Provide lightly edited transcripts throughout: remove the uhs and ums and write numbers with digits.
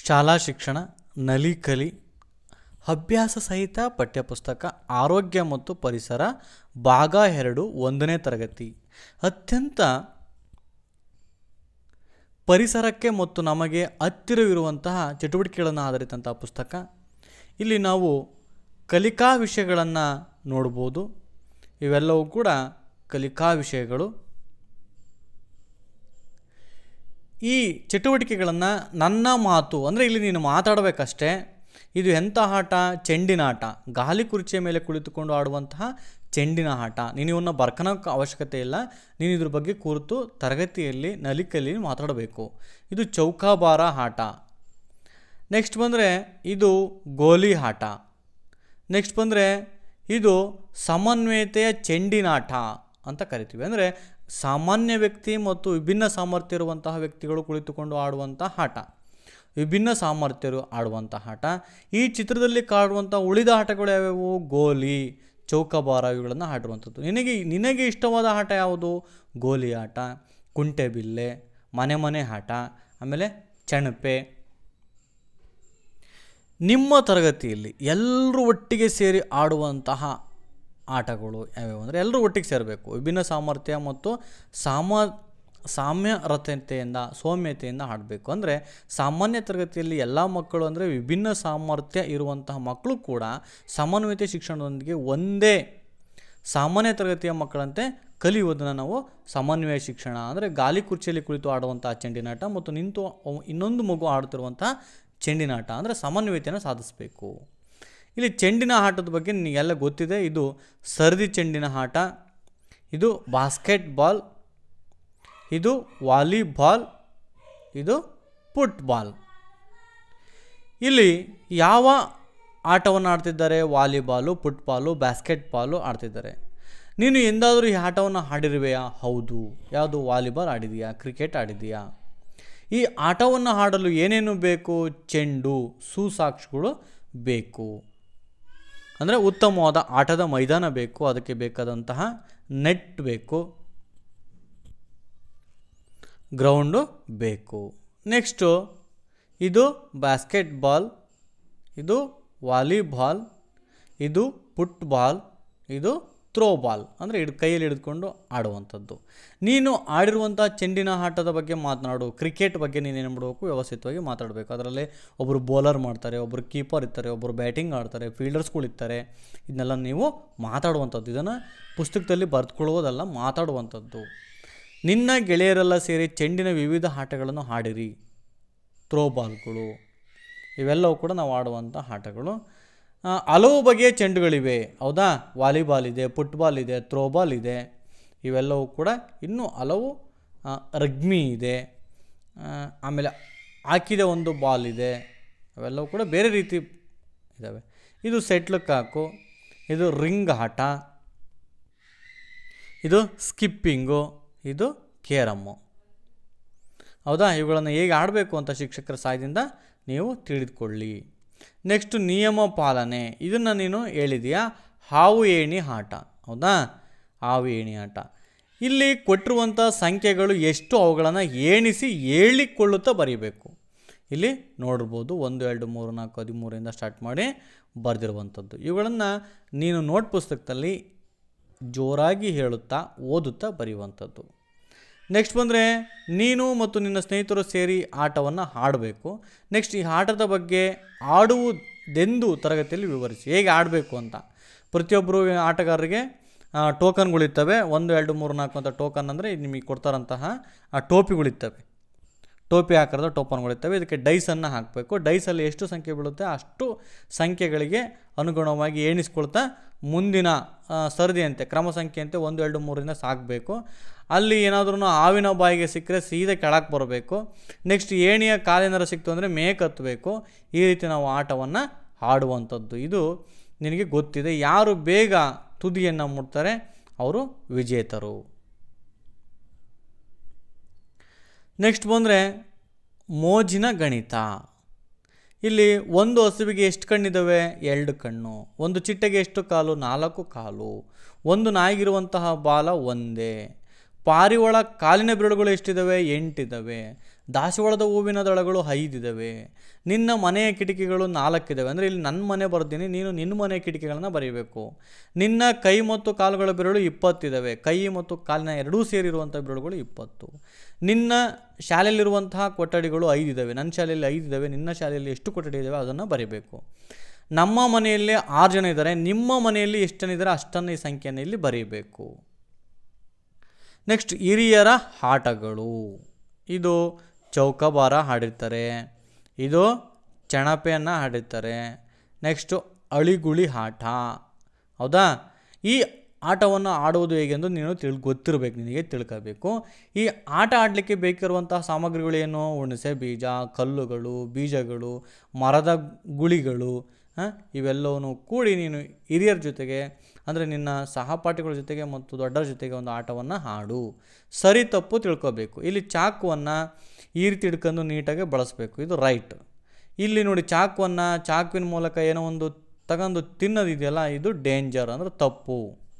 ಶಾಲಾ ಶಿಕ್ಷಣ ನಲಿಕಲಿ ಅಭ್ಯಾಸ ಸಹಿತ ಪಠ್ಯಪುಸ್ತಕ ಆರೋಗ್ಯ ಮತ್ತು ಪರಿಸರ ಭಾಗ 2 1ನೇ ತರಗತಿ. ಅತ್ಯಂತ ಪರಿಸರಕ್ಕೆ ಮತ್ತು ನಮಗೆ ಹತ್ತಿರವಿರುವಂತಹ ಚಟುವಟಿಕೆಗಳನ್ನು ಆಧರಿಸಿದಂತಹ ಪುಸ್ತಕ. ಇಲ್ಲಿ ನಾವು ಕಲಿಕಾ ವಿಷಯಗಳನ್ನು ನೋಡ್ಬೋದು. ಇವೆಲ್ಲವೂ ಕೂಡ ಕಲಿಕಾ ವಿಷಯಗಳು. ಈ ಚಟುವಟಿಕೆಗಳನ್ನು ನನ್ನ ಮಾತು ಅಂದರೆ ಇಲ್ಲಿ ನೀನು ಮಾತಾಡಬೇಕಷ್ಟೇ. ಇದು ಎಂಥ ಆಟ? ಚೆಂಡಿನ ಆಟ. ಗಾಲಿ ಕುರ್ಚಿಯ ಮೇಲೆ ಕುಳಿತುಕೊಂಡು ಆಡುವಂತಹ ಚೆಂಡಿನ ಆಟ. ನೀನು ಇವನ್ನ ಬರ್ಕನೋಕ್ಕೆ ಅವಶ್ಯಕತೆ ಇಲ್ಲ. ನೀನು ಇದ್ರ ಬಗ್ಗೆ ಕುರಿತು ತರಗತಿಯಲ್ಲಿ ನಲಿಕಲಿ ಮಾತಾಡಬೇಕು. ಇದು ಚೌಕಾಬಾರ ಆಟ. ನೆಕ್ಸ್ಟ್ ಬಂದರೆ ಇದು ಗೋಲಿ ಆಟ. ನೆಕ್ಸ್ಟ್ ಬಂದರೆ ಇದು ಸಮನ್ವಯತೆಯ ಚೆಂಡಿನಾಟ ಅಂತ ಕರಿತೀವಿ. ಅಂದರೆ ಸಾಮಾನ್ಯ ವ್ಯಕ್ತಿ ಮತ್ತು ವಿಭಿನ್ನ ಸಾಮರ್ಥ್ಯ ಇರುವಂತಹ ವ್ಯಕ್ತಿಗಳು ಕುಳಿತುಕೊಂಡು ಆಡುವಂಥ ಆಟ, ವಿಭಿನ್ನ ಸಾಮರ್ಥ್ಯರು ಆಡುವಂಥ ಆಟ. ಈ ಚಿತ್ರದಲ್ಲಿ ಕಾಡುವಂಥ ಉಳಿದ ಆಟಗಳು ಯಾವ್ಯಾವು? ಗೋಲಿ, ಚೌಕಾಬಾರ ಇವುಗಳನ್ನು ಆಡುವಂಥದ್ದು. ನಿನಗೆ ಇಷ್ಟವಾದ ಆಟ ಯಾವುದು? ಗೋಲಿ ಆಟ, ಕುಂಟೆಬಿಲ್ಲೆ, ಮನೆ ಆಟ, ಆಮೇಲೆ ಚಣಪೆ. ನಿಮ್ಮ ತರಗತಿಯಲ್ಲಿ ಎಲ್ಲರೂ ಒಟ್ಟಿಗೆ ಸೇರಿ ಆಡುವಂತಹ ಆಟಗಳು ಯಾವ್ಯಾವು ಅಂದರೆ ಎಲ್ಲರೂ ಒಟ್ಟಿಗೆ ಸೇರಬೇಕು. ವಿಭಿನ್ನ ಸಾಮರ್ಥ್ಯ ಮತ್ತು ಸೌಮ್ಯತೆಯಿಂದ ಆಡಬೇಕು. ಅಂದರೆ ಸಾಮಾನ್ಯ ತರಗತಿಯಲ್ಲಿ ಎಲ್ಲ ಮಕ್ಕಳು ಅಂದರೆ ವಿಭಿನ್ನ ಸಾಮರ್ಥ್ಯ ಇರುವಂತಹ ಮಕ್ಕಳು ಕೂಡ ಸಮನ್ವಯತೆ ಶಿಕ್ಷಣದೊಂದಿಗೆ ಒಂದೇ ಸಾಮಾನ್ಯ ತರಗತಿಯ ಮಕ್ಕಳಂತೆ ಕಲಿಯುವುದನ್ನು ನಾವು ಸಮನ್ವಯ ಶಿಕ್ಷಣ ಅಂದರೆ ಗಾಲಿ ಕುರ್ಚಿಯಲ್ಲಿ ಕುಳಿತು ಆಡುವಂತಹ ಚೆಂಡಿನಾಟ ಮತ್ತು ನಿಂತು ಇನ್ನೊಂದು ಮಗು ಆಡುತ್ತಿರುವಂತಹ ಚೆಂಡಿನಾಟ ಅಂದರೆ ಸಮನ್ವಯತೆಯನ್ನು ಸಾಧಿಸಬೇಕು. ಇಲ್ಲಿ ಚೆಂಡಿನ ಆಟದ ಬಗ್ಗೆ ನಿಮಗೆಲ್ಲ ಗೊತ್ತಿದೆ. ಇದು ಸರದಿ ಚೆಂಡಿನ ಆಟ, ಇದು ಬಾಸ್ಕೆಟ್ಬಾಲ್, ಇದು ವಾಲಿಬಾಲ್, ಇದು ಫುಟ್ಬಾಲ್. ಇಲ್ಲಿ ಯಾವ ಆಟವನ್ನು ಆಡ್ತಿದ್ದಾರೆ? ವಾಲಿಬಾಲು, ಫುಟ್ಬಾಲು, ಬಾಸ್ಕೆಟ್ಬಾಲು ಆಡ್ತಿದ್ದಾರೆ. ನೀನು ಎಂದಾದರೂ ಈ ಆಟವನ್ನು ಆಡಿರುವೆಯಾ? ಹೌದು. ಯಾವುದು? ವಾಲಿಬಾಲ್ ಆಡಿದೆಯಾ? ಕ್ರಿಕೆಟ್ ಆಡಿದೆಯಾ? ಈ ಆಟವನ್ನು ಆಡಲು ಏನೇನು ಬೇಕು? ಚೆಂಡು, ಸುಸಾಕ್ಷಿಗಳು ಬೇಕು. ಅಂದರೆ ಉತ್ತಮವಾದ ಆಟದ ಮೈದಾನ ಬೇಕು, ಅದಕ್ಕೆ ಬೇಕಾದಂತಹ ನೆಟ್ ಬೇಕು, ಗ್ರೌಂಡು ಬೇಕು. ನೆಕ್ಸ್ಟು ಇದು ಬಾಸ್ಕೆಟ್ಬಾಲ್, ಇದು ವಾಲಿಬಾಲ್, ಇದು ಫುಟ್ಬಾಲ್, ಇದು ಥ್ರೋಬಾಲ್ ಅಂದರೆ ಕೈಯಲ್ಲಿ ಹಿಡಿದುಕೊಂಡು ಆಡುವಂಥದ್ದು. ನೀನು ಆಡಿರುವಂಥ ಚೆಂಡಿನ ಆಟದ ಬಗ್ಗೆ ಮಾತನಾಡು. ಕ್ರಿಕೆಟ್ ಬಗ್ಗೆ ನೀನೇನು ಮಾಡಬೇಕು? ವ್ಯವಸ್ಥಿತವಾಗಿ ಮಾತಾಡಬೇಕು. ಅದರಲ್ಲಿ ಒಬ್ಬರು ಬೌಲರ್ ಮಾಡ್ತಾರೆ, ಒಬ್ಬರು ಕೀಪರ್ ಇರ್ತಾರೆ, ಒಬ್ಬರು ಬ್ಯಾಟಿಂಗ್ ಆಡ್ತಾರೆ, ಫೀಲ್ಡರ್ಸ್ಗಳಿರ್ತಾರೆ. ಇದನ್ನೆಲ್ಲ ನೀವು ಮಾತಾಡುವಂಥದ್ದು. ಇದನ್ನು ಪುಸ್ತಕದಲ್ಲಿ ಬರೆದುಕೊಳ್ಳುವುದಲ್ಲ, ಮಾತಾಡುವಂಥದ್ದು. ನಿನ್ನ ಗೆಳೆಯರೆಲ್ಲ ಸೇರಿ ಚೆಂಡಿನ ವಿವಿಧ ಆಟಗಳನ್ನು ಆಡಿರಿ. ಥ್ರೋಬಾಲ್ಗಳು ಇವೆಲ್ಲವೂ ಕೂಡ ನಾವು ಆಡುವಂಥ ಆಟಗಳು. ಹಲವು ಬಗೆಯ ಚೆಂಡುಗಳಿವೆ, ಹೌದಾ? ವಾಲಿಬಾಲ್ ಇದೆ, ಫುಟ್ಬಾಲ್ ಇದೆ, ಥ್ರೋಬಾಲ್ ಇದೆ. ಇವೆಲ್ಲವೂ ಕೂಡ ಇನ್ನೂ ಹಲವು. ರಗ್ಬಿ ಇದೆ, ಆಮೇಲೆ ಹಾಕಿದ ಒಂದು ಬಾಲ್ ಇದೆ. ಅವೆಲ್ಲವೂ ಕೂಡ ಬೇರೆ ರೀತಿ ಇದ್ದಾವೆ. ಇದು ಸೆಟ್ಲ್ ಕಾಕು, ಇದು ರಿಂಗ್ ಆಟ, ಇದು ಸ್ಕಿಪ್ಪಿಂಗು, ಇದು ಕೇರಮ್ಮು, ಹೌದಾ? ಇವುಗಳನ್ನು ಹೇಗೆ ಆಡಬೇಕು ಅಂತ ಶಿಕ್ಷಕರ ಸಹಾಯದಿಂದ ನೀವು ತಿಳಿದುಕೊಳ್ಳಿ. ನೆಕ್ಸ್ಟ್ ನಿಯಮ ಪಾಲನೆ. ಇದನ್ನು ನೀನು ಹೇಳಿದೆಯಾ? ಹಾವು ಏಣಿ ಆಟ, ಹೌದಾ? ಹಾವು ಏಣಿ ಆಟ. ಇಲ್ಲಿ ಕೊಟ್ಟಿರುವಂಥ ಸಂಖ್ಯೆಗಳು ಎಷ್ಟು ಅವುಗಳನ್ನು ಎಣಿಸಿ ಹೇಳಿಕೊಳ್ಳುತ್ತಾ ಬರೀಬೇಕು. ಇಲ್ಲಿ ನೋಡ್ಬೋದು 1 2 3 4 13 ಸ್ಟಾರ್ಟ್ ಮಾಡಿ ಬರೆದಿರುವಂಥದ್ದು. ಇವುಗಳನ್ನು ನೀನು ನೋಟ್ ಪುಸ್ತಕದಲ್ಲಿ ಜೋರಾಗಿ ಹೇಳುತ್ತಾ ಓದುತ್ತಾ ಬರೆಯುವಂಥದ್ದು. ನೆಕ್ಸ್ಟ್ ಬಂದರೆ ನೀನು ಮತ್ತು ನಿನ್ನ ಸ್ನೇಹಿತರು ಸೇರಿ ಆಟವನ್ನು ಆಡಬೇಕು. ನೆಕ್ಸ್ಟ್ ಈ ಆಟದ ಬಗ್ಗೆ ಆಡುವುದೆಂದು ತರಗತಿಯಲ್ಲಿ ವಿವರಿಸಿ. ಹೇಗೆ ಆಡಬೇಕು ಅಂತ. ಪ್ರತಿಯೊಬ್ಬರು ಆಟಗಾರರಿಗೆ ಟೋಕನ್ಗಳಿರ್ತವೆ. 1 2 3 4 ಅಂತ ಟೋಕನ್ ಅಂದರೆ ನಿಮಗೆ ಕೊಡ್ತಾರಂತಹ ಟೋಪಿಗಳಿರ್ತವೆ. ಟೋಪಿ ಆಕಾರದ ಟೋಪನ್ಗಳಿರ್ತವೆ. ಇದಕ್ಕೆ ಡೈಸನ್ನು ಹಾಕಬೇಕು. ಡೈಸಲ್ಲಿ ಎಷ್ಟು ಸಂಖ್ಯೆ ಬೀಳುತ್ತೆ ಅಷ್ಟು ಸಂಖ್ಯೆಗಳಿಗೆ ಅನುಗುಣವಾಗಿ ಎಣಿಸ್ಕೊಳ್ತಾ ಮುಂದಿನ ಸರದಿಯಂತೆ ಕ್ರಮ ಸಂಖ್ಯೆಯಂತೆ 1 2 3 ಸಾಗಬೇಕು. ಅಲ್ಲಿ ಏನಾದ್ರೂ ಹಾವಿನ ಬಾಯಿಗೆ ಸಿಕ್ಕರೆ ಸೀದಾ ಕೆಳಕ್ಕೆ ಬರಬೇಕು. ನೆಕ್ಸ್ಟ್ ಏಣಿಯ ಕಾಲಿನರ ಸಿಕ್ತು ಅಂದರೆ ಮೇಕ್ ಹತ್ತಬೇಕು. ಈ ರೀತಿ ನಾವು ಆಟವನ್ನು ಆಡುವಂಥದ್ದು. ಇದು ನಿನಗೆ ಗೊತ್ತಿದೆ. ಯಾರು ಬೇಗ ತುದಿಯನ್ನು ಮುಟ್ತಾರೆ ಅವರು ವಿಜೇತರು. ನೆಕ್ಸ್ಟ್ ಬಂದರೆ ಮೋಜಿನ ಗಣಿತ. ಇಲ್ಲಿ ಒಂದು ಹಸುವಿಗೆ ಎಷ್ಟು ಕಣ್ಣಿದ್ದಾವೆ? 2 ಕಣ್ಣು. ಒಂದು ಚಿಟ್ಟೆಗೆ ಎಷ್ಟು ಕಾಲು? 4 ಕಾಲು. ಒಂದು ನಾಯಿಗಿರುವಂತಹ ಬಾಲ ಒಂದೇ. ಪಾರಿವಾಳ ಕಾಲಿನ ಬೆರಳುಗಳು ಎಷ್ಟಿದ್ದಾವೆ? 8 ಇದ್ದಾವೆ. ದಾಸವಾಳದ ಹೂವಿನ ದಳಗಳು 5 ಇದ್ದಾವೆ. ನಿನ್ನ ಮನೆಯ ಕಿಟಕಿಗಳು 4 ಇದ್ದಾವೆ. ಅಂದರೆ ಇಲ್ಲಿ ನನ್ನ ಮನೆ ಬರ್ತೀನಿ, ನೀನು ನಿನ್ನ ಮನೆಯ ಕಿಟಕಿಗಳನ್ನು ಬರೀಬೇಕು. ನಿನ್ನ ಕೈ ಮತ್ತು ಕಾಲುಗಳ ಬೆರಳು 20 ಇದ್ದಾವೆ. ಕೈ ಮತ್ತು ಕಾಲಿನ ಎರಡೂ ಸೇರಿರುವಂಥ ಬೆರಳುಗಳು 20. ನಿನ್ನ ಶಾಲೆಯಲ್ಲಿರುವಂತಹ ಕೊಠಡಿಗಳು 5 ಇದ್ದಾವೆ. ನನ್ನ ಶಾಲೆಯಲ್ಲಿ 5 ಇದ್ದಾವೆ. ನಿನ್ನ ಶಾಲೆಯಲ್ಲಿ ಎಷ್ಟು ಕೊಠಡಿ ಇದ್ದಾವೆ ಅದನ್ನು ಬರೀಬೇಕು. ನಮ್ಮ ಮನೆಯಲ್ಲಿ 6 ಜನ ಇದ್ದಾರೆ. ನಿಮ್ಮ ಮನೆಯಲ್ಲಿ ಎಷ್ಟು ಜನ ಇದ್ದಾರೆ ಅಷ್ಟನ್ನು ಈ ಸಂಖ್ಯೆಯನ್ನು ಇಲ್ಲಿ ಬರೀಬೇಕು. ನೆಕ್ಸ್ಟ್ ಹಿರಿಯರ ಆಟಗಳು. ಇದು ಚೌಕಾಬಾರ ಹಾಡಿರ್ತಾರೆ, ಇದು ಚಣಪೆಯನ್ನು ಹಾಡಿರ್ತಾರೆ. ನೆಕ್ಸ್ಟು ಅಳಿಗುಳಿ ಆಟ. ಹೌದಾ? ಈ ಆಟವನ್ನು ಆಡುವುದು ಹೇಗೆಂದು ನೀನು ಗೊತ್ತಿರಬೇಕು, ನಿನಗೆ ತಿಳ್ಕೋಬೇಕು. ಈ ಆಟ ಆಡಲಿಕ್ಕೆ ಬೇಕಿರುವಂತಹ ಸಾಮಗ್ರಿಗಳು ಏನು? ಹುಣಸೆ ಬೀಜ, ಕಲ್ಲುಗಳು, ಬೀಜಗಳು, ಮರದ ಗುಳಿಗಳು, ಇವೆಲ್ಲವನ್ನು ಕೂಡಿ ನೀನು ಹಿರಿಯರ ಜೊತೆಗೆ ಅಂದರೆ ನಿನ್ನ ಸಹಪಾಠಿಗಳ ಜೊತೆಗೆ ಮತ್ತು ದೊಡ್ಡರ ಜೊತೆಗೆ ಒಂದು ಆಟವನ್ನು ಆಡು. ಸರಿ ತಪ್ಪು ತಿಳ್ಕೊಬೇಕು. ಇಲ್ಲಿ ಚಾಕುವನ್ನು ಈ ರೀತಿ ಹಿಡ್ಕೊಂಡು ನೀಟಾಗಿ ಬಳಸಬೇಕು, ಇದು ರೈಟ್. ಇಲ್ಲಿ ನೋಡಿ ಚಾಕುವಿನ ಮೂಲಕ ಏನೋ ಒಂದು ತಗೊಂಡು ತಿನ್ನೋದಿದೆಯಲ್ಲ, ಇದು ಡೇಂಜರ್, ಅಂದರೆ ತಪ್ಪು.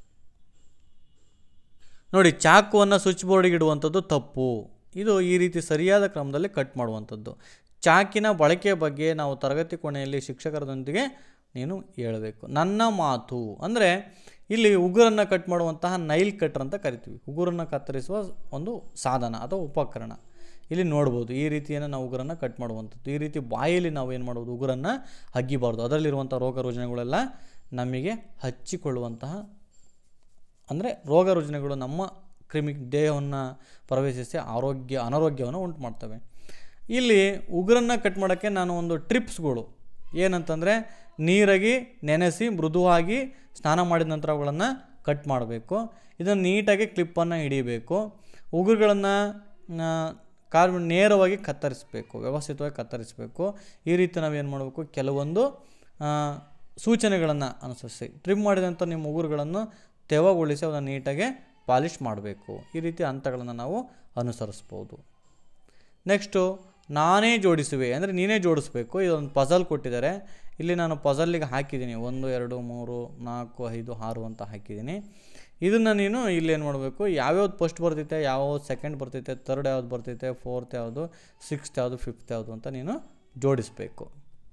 ನೋಡಿ, ಚಾಕುವನ್ನು ಸ್ವಿಚ್ ಬೋರ್ಡಿಗೆ ಇಡುವಂಥದ್ದು ತಪ್ಪು. ಇದು ಈ ರೀತಿ ಸರಿಯಾದ ಕ್ರಮದಲ್ಲಿ ಕಟ್ ಮಾಡುವಂಥದ್ದು. ಚಾಕಿನ ಬಳಕೆಯ ಬಗ್ಗೆ ನಾವು ತರಗತಿ ಕೋಣೆಯಲ್ಲಿ ಶಿಕ್ಷಕರದೊಂದಿಗೆ ನೀನು ಹೇಳಬೇಕು. ನನ್ನ ಮಾತು ಅಂದರೆ ಇಲ್ಲಿ ಉಗುರನ್ನು ಕಟ್ ಮಾಡುವಂತಹ ನೈಲ್ ಕಟ್ರ್ ಅಂತ ಕರಿತೀವಿ. ಉಗುರನ್ನು ಕತ್ತರಿಸುವ ಒಂದು ಸಾಧನ ಅಥವಾ ಉಪಕರಣ. ಇಲ್ಲಿ ನೋಡ್ಬೋದು, ಈ ರೀತಿಯನ್ನು ನಾವು ಉಗುರನ್ನು ಕಟ್ ಮಾಡುವಂಥದ್ದು. ಈ ರೀತಿ ಬಾಯಲ್ಲಿ ನಾವು ಏನು ಮಾಡ್ಬೋದು, ಉಗುರನ್ನು ಹಗ್ಗಿಬಾರ್ದು. ಅದರಲ್ಲಿರುವಂಥ ರೋಗ ರುಜಿನಗಳೆಲ್ಲ ನಮಗೆ ಹಚ್ಚಿಕೊಳ್ಳುವಂತಹ ಅಂದರೆ ರೋಗ ರುಜಿನಗಳು ನಮ್ಮ ದೇಹವನ್ನು ಪ್ರವೇಶಿಸಿ ಅನಾರೋಗ್ಯವನ್ನು ಉಂಟು ಮಾಡ್ತವೆ. ಇಲ್ಲಿ ಉಗುರನ್ನು ಕಟ್ ಮಾಡೋಕ್ಕೆ ನಾನು ಒಂದು ಟ್ರಿಪ್ಸ್ಗಳು ಏನಂತಂದರೆ, ನೀರಾಗಿ ನೆನೆಸಿ ಮೃದುವಾಗಿ ಸ್ನಾನ ಮಾಡಿದ ನಂತರ ಅವುಗಳನ್ನು ಕಟ್ ಮಾಡಬೇಕು. ಇದನ್ನು ನೀಟಾಗಿ ಕ್ಲಿಪ್ಪನ್ನು ಹಿಡಿಯಬೇಕು. ಉಗುರುಗಳನ್ನು ನೇರವಾಗಿ ಕತ್ತರಿಸಬೇಕು, ವ್ಯವಸ್ಥಿತವಾಗಿ ಕತ್ತರಿಸಬೇಕು. ಈ ರೀತಿ ನಾವೇನು ಮಾಡಬೇಕು, ಕೆಲವೊಂದು ಸೂಚನೆಗಳನ್ನು ಅನುಸರಿಸಿ ಟ್ರಿಮ್ ಮಾಡಿದಂಥ ನಿಮ್ಮ ಉಗುರುಗಳನ್ನು ತೆವಗೊಳಿಸಿ ಅದನ್ನು ನೀಟಾಗಿ ಪಾಲಿಷ್ ಮಾಡಬೇಕು. ಈ ರೀತಿ ಹಂತಗಳನ್ನು ನಾವು ಅನುಸರಿಸ್ಬೋದು. ನೆಕ್ಸ್ಟು ನಾನೇ ಜೋಡಿಸುವೆ ಅಂದರೆ ನೀನೇ ಜೋಡಿಸ್ಬೇಕು. ಇದೊಂದು ಪಜಲ್ ಕೊಟ್ಟಿದ್ದಾರೆ. ಇಲ್ಲಿ ನಾನು ಪಜಲ್ಲಿಗೆ ಹಾಕಿದ್ದೀನಿ 1 2 3 4 5 6 ಅಂತ ಹಾಕಿದ್ದೀನಿ. ಇದನ್ನು ನೀನು ಇಲ್ಲಿ ಏನು ಮಾಡಬೇಕು, ಯಾವ್ಯಾವ್ದು ಫಸ್ಟ್ ಬರ್ತೈತೆ, ಯಾವ್ಯಾವ್ದು ಸೆಕೆಂಡ್ ಬರ್ತೈತೆ, ಥರ್ಡ್ ಯಾವ್ದು ಬರ್ತೈತೆ, ಫೋರ್ತ್ ಯಾವುದು, ಸಿಕ್ಸ್ತ್ ಯಾವುದು, ಫಿಫ್ತ್ ಯಾವುದು ಅಂತ ನೀನು ಜೋಡಿಸಬೇಕು.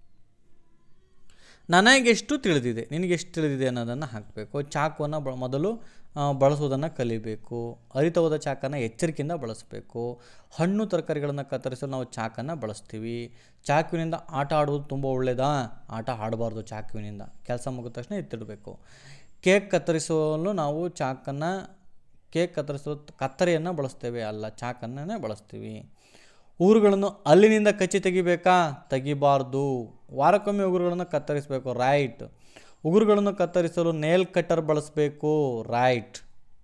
ನನಗೆಷ್ಟು ತಿಳಿದಿದೆ, ನಿನಗೆಷ್ಟು ತಿಳಿದಿದೆ ಅನ್ನೋದನ್ನು ಹಾಕಬೇಕು. ಚಾಕುವನ್ನು ಮೊದಲು ಬಳಸುವುದನ್ನು ಕಲಿಬೇಕು. ಅರಿತವಾದ ಚಾಕನ್ನು ಎಚ್ಚರಿಕೆಯಿಂದ ಬಳಸಬೇಕು. ಹಣ್ಣು ತರಕಾರಿಗಳನ್ನು ಕತ್ತರಿಸಲು ನಾವು ಚಾಕನ್ನು ಬಳಸ್ತೀವಿ. ಚಾಕುವಿನಿಂದ ಆಟ ಆಡುವುದು ತುಂಬ ಒಳ್ಳೆಯದಾ? ಆಟ ಆಡಬಾರ್ದು. ಚಾಕುವಿನಿಂದ ಕೆಲಸ ಮುಗಿದ ತಕ್ಷಣ ಎತ್ತಿಡಬೇಕು. ಕೇಕ್ ಕತ್ತರಿಸಲು ನಾವು ಕತ್ತರಿಯನ್ನು ಬಳಸ್ತೇವೆ, ಅಲ್ಲ ಚಾಕನ್ನೇ ಬಳಸ್ತೀವಿ. ಉಗುರುಗಳನ್ನು ಹಲ್ಲಿನಿಂದ ಕಚ್ಚಿ ತೆಗಿಬೇಕಾ? ತೆಗಿಬಾರ್ದು. ವಾರಕ್ಕೊಮ್ಮೆ ಉಗುರುಗಳನ್ನು ಕತ್ತರಿಸಬೇಕು, ರೈಟ್. ಉಗುರುಗಳನ್ನು ಕತ್ತರಿಸಲು ನೇಲ್ ಕಟ್ಟರ್ ಬಳಸಬೇಕು, ರೈಟ್.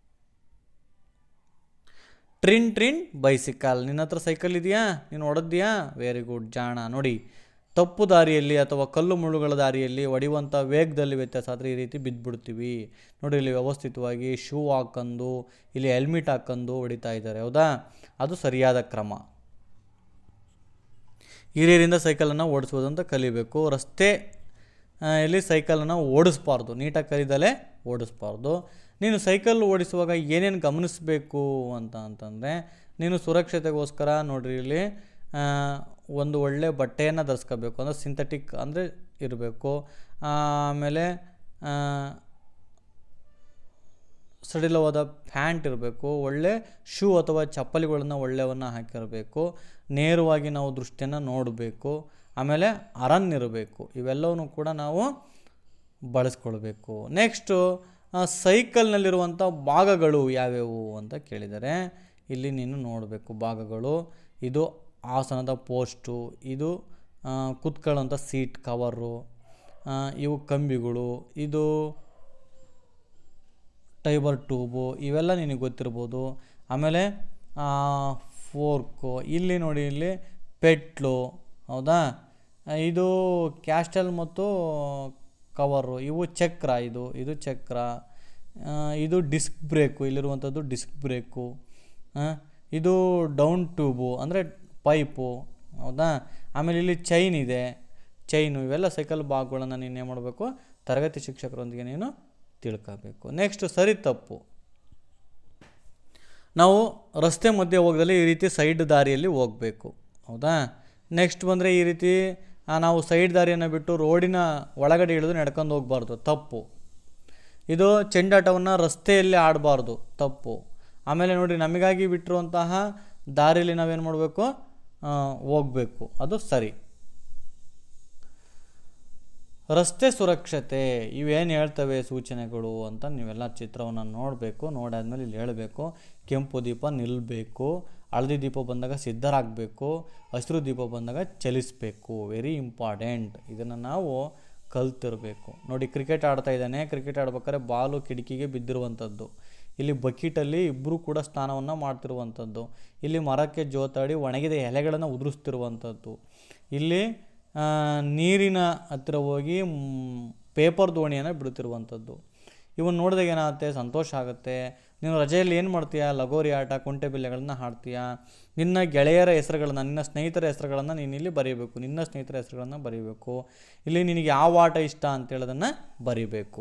ಟ್ರಿನ್ ಬೈಸಿಕಲ್. ನಿನ್ನ ಹತ್ರ ಸೈಕಲ್ ಇದೆಯಾ? ನೀನು ಹೊಡೆದ್ಯಾ? ವೆರಿ ಗುಡ್, ಜಾಣ. ನೋಡಿ, ತಪ್ಪು ದಾರಿಯಲ್ಲಿ ಅಥವಾ ಕಲ್ಲು ಮುಳ್ಳುಗಳ ದಾರಿಯಲ್ಲಿ ಹೊಡೆಯುವಂಥ ವೇಗದಲ್ಲಿ ವ್ಯತ್ಯಾಸ ಆದರೆ ಈ ರೀತಿ ಬಿದ್ದುಬಿಡ್ತೀವಿ. ನೋಡಿ, ಇಲ್ಲಿ ವ್ಯವಸ್ಥಿತವಾಗಿ ಶೂ ಹಾಕೊಂಡು ಇಲ್ಲಿ ಹೆಲ್ಮೆಟ್ ಹಾಕೊಂಡು ಹೊಡಿತಾ ಇದ್ದಾರೆ, ಹೌದಾ? ಅದು ಸರಿಯಾದ ಕ್ರಮ. ಹಿರಿಯರಿಂದ ಸೈಕಲನ್ನು ಓಡಿಸೋದಂತ ಕಲಿಬೇಕು. ಇಲ್ಲಿ ಸೈಕಲನ್ನು ಓಡಿಸ್ಬಾರ್ದು, ನೀಟಾಗಿ ಕಲಿದಲೇ ಓಡಿಸ್ಬಾರ್ದು. ನೀನು ಸೈಕಲ್ ಓಡಿಸುವಾಗ ಏನೇನು ಗಮನಿಸಬೇಕು ಅಂತಂದರೆ, ನೀನು ಸುರಕ್ಷತೆಗೋಸ್ಕರ ನೋಡ್ರಿ ಇಲ್ಲಿ ಒಂದು ಒಳ್ಳೆ ಬಟ್ಟೆಯನ್ನು ಧರಿಸ್ಕೋಬೇಕು, ಅಂದರೆ ಸಿಂಥೆಟಿಕ್ ಅಂದರೆ ಇರಬೇಕು. ಆಮೇಲೆ ಸಡಿಲವಾದ ಪ್ಯಾಂಟ್ ಇರಬೇಕು. ಒಳ್ಳೆ ಶೂ ಅಥವಾ ಚಪ್ಪಲಿಗಳನ್ನು ಒಳ್ಳೆಯವನ್ನು ಹಾಕಿರಬೇಕು. ನೇರವಾಗಿ ನಾವು ದೃಷ್ಟಿಯನ್ನು ನೋಡಬೇಕು. ಆಮೇಲೆ ಇರಬೇಕು. ಇವೆಲ್ಲವನ್ನೂ ಕೂಡ ನಾವು ಬಳಸ್ಕೊಳ್ಬೇಕು. ನೆಕ್ಸ್ಟು ಸೈಕಲ್ನಲ್ಲಿರುವಂಥ ಭಾಗಗಳು ಯಾವ್ಯಾವು ಅಂತ ಕೇಳಿದರೆ, ಇಲ್ಲಿ ನೀನು ನೋಡಬೇಕು ಭಾಗಗಳು. ಇದು ಆಸನದ ಪೋಸ್ಟು, ಇದು ಕುತ್ಕೊಳ್ಳೋಂಥ ಸೀಟ್ ಕವರು, ಇವು ಕಂಬಿಗಳು, ಇದು ಟೈಬರ್ ಟ್ಯೂಬು, ಇವೆಲ್ಲ ನಿನಗೆ ಗೊತ್ತಿರ್ಬೋದು. ಆಮೇಲೆ ಫೋರ್ಕು, ಇಲ್ಲಿ ನೋಡಿ, ಇಲ್ಲಿ ಪೆಟ್ಲು, ಹೌದಾ? ಇದು ಕ್ಯಾಸ್ಟಲ್ ಮತ್ತು ಕವರು, ಇವು ಚಕ್ರ, ಇದು ಚಕ್ರ, ಇದು ಡಿಸ್ಕ್ ಬ್ರೇಕು, ಇಲ್ಲಿರುವಂಥದ್ದು ಡಿಸ್ಕ್ ಬ್ರೇಕು, ಇದು ಡೌನ್ ಟ್ಯೂಬು ಅಂದರೆ ಪೈಪು, ಹೌದಾ? ಆಮೇಲೆ ಇಲ್ಲಿ ಚೈನ್ ಇದೆ, ಚೈನು. ಇವೆಲ್ಲ ಸೈಕಲ್ ಭಾಗಗಳನ್ನು ನೀನು ಏನು ಮಾಡಬೇಕು, ತರಗತಿ ಶಿಕ್ಷಕರೊಂದಿಗೆ ನೀನು ತಿಳ್ಕೋಬೇಕು. ನೆಕ್ಸ್ಟ್ ಸರಿ ತಪ್ಪು. ನಾವು ರಸ್ತೆ ಮಧ್ಯೆ ಹೋಗದಲ್ಲಿ ಈ ರೀತಿ ಸೈಡ್ ದಾರಿಯಲ್ಲಿ ಹೋಗಬೇಕು, ಹೌದಾ. ನೆಕ್ಸ್ಟ್ ಬಂದರೆ ಈ ರೀತಿ ನಾವು ಸೈಡ್ ದಾರಿಯನ್ನು ಬಿಟ್ಟು ರೋಡಿನ ಒಳಗಡೆ ಇಳಿದು ನಡ್ಕೊಂಡು ಹೋಗಬಾರ್ದು, ತಪ್ಪು. ಇದು ಚೆಂಡಾಟವನ್ನು ರಸ್ತೆಯಲ್ಲಿ ಆಡಬಾರ್ದು, ತಪ್ಪು. ಆಮೇಲೆ ನೋಡಿ, ನಮಗಾಗಿ ಬಿಟ್ಟಿರುವಂತಹ ದಾರಿಯಲ್ಲಿ ನಾವೇನು ಮಾಡಬೇಕು, ಹೋಗಬೇಕು, ಅದು ಸರಿ. ರಸ್ತೆ ಸುರಕ್ಷತೆ ಇವೇನು ಹೇಳ್ತವೆ ಸೂಚನೆಗಳು ಅಂತ ನೀವೆಲ್ಲ ಚಿತ್ರವನ್ನು ನೋಡಬೇಕು. ನೋಡಾದ್ಮೇಲೆ ಇಲ್ಲಿ ಹೇಳಬೇಕು, ಕೆಂಪು ದೀಪ ನಿಲ್ಲಬೇಕು, ಹಳದಿ ದೀಪ ಬಂದಾಗ ಸಿದ್ಧರಾಗಬೇಕು, ಹಸಿರು ದೀಪ ಬಂದಾಗ ಚಲಿಸಬೇಕು. ವೆರಿ ಇಂಪಾರ್ಟೆಂಟ್, ಇದನ್ನು ನಾವು ಕಲ್ತಿರಬೇಕು. ನೋಡಿ, ಕ್ರಿಕೆಟ್ ಆಡ್ತಾ ಇದ್ದಾನೆ, ಕ್ರಿಕೆಟ್ ಆಡ್ಬೇಕಾದ್ರೆ ಬಾಲು ಕಿಟಕಿಗೆ ಬಿದ್ದಿರುವಂಥದ್ದು. ಇಲ್ಲಿ ಬಕೀಟಲ್ಲಿ ಇಬ್ಬರು ಕೂಡ ಸ್ನಾನವನ್ನು ಮಾಡ್ತಿರುವಂಥದ್ದು. ಇಲ್ಲಿ ಮರಕ್ಕೆ ಜೋತಾಡಿ ಒಣಗಿದ ಎಲೆಗಳನ್ನು ಉದುರಿಸ್ತಿರುವಂಥದ್ದು. ಇಲ್ಲಿ ನೀರಿನ ಹತ್ತಿರ ಹೋಗಿ ಪೇಪರ್ ದೋಣಿಯನ್ನು ಬಿಡುತ್ತಿರುವಂಥದ್ದು. ಇವನ್ನ ನೋಡಿದಾಗ ಏನಾಗುತ್ತೆ, ಸಂತೋಷ ಆಗುತ್ತೆ. ನೀನು ರಜೆಯಲ್ಲಿ ಏನು ಮಾಡ್ತೀಯಾ, ಲಗೋರಿ ಆಟ, ಕುಂಟೆಬಿಲ್ಲೆಗಳನ್ನು ಆಡ್ತೀಯಾ. ನಿನ್ನ ಗೆಳೆಯರ ಹೆಸರುಗಳನ್ನು, ನಿನ್ನ ಸ್ನೇಹಿತರ ಹೆಸರುಗಳನ್ನು ನೀನು ಇಲ್ಲಿ ಬರೀಬೇಕು, ನಿನ್ನ ಸ್ನೇಹಿತರ ಹೆಸರುಗಳನ್ನು ಬರೀಬೇಕು. ಇಲ್ಲಿ ನಿನಗೆ ಯಾವ ಆಟ ಇಷ್ಟ ಅಂತೇಳೋದನ್ನು ಬರೀಬೇಕು.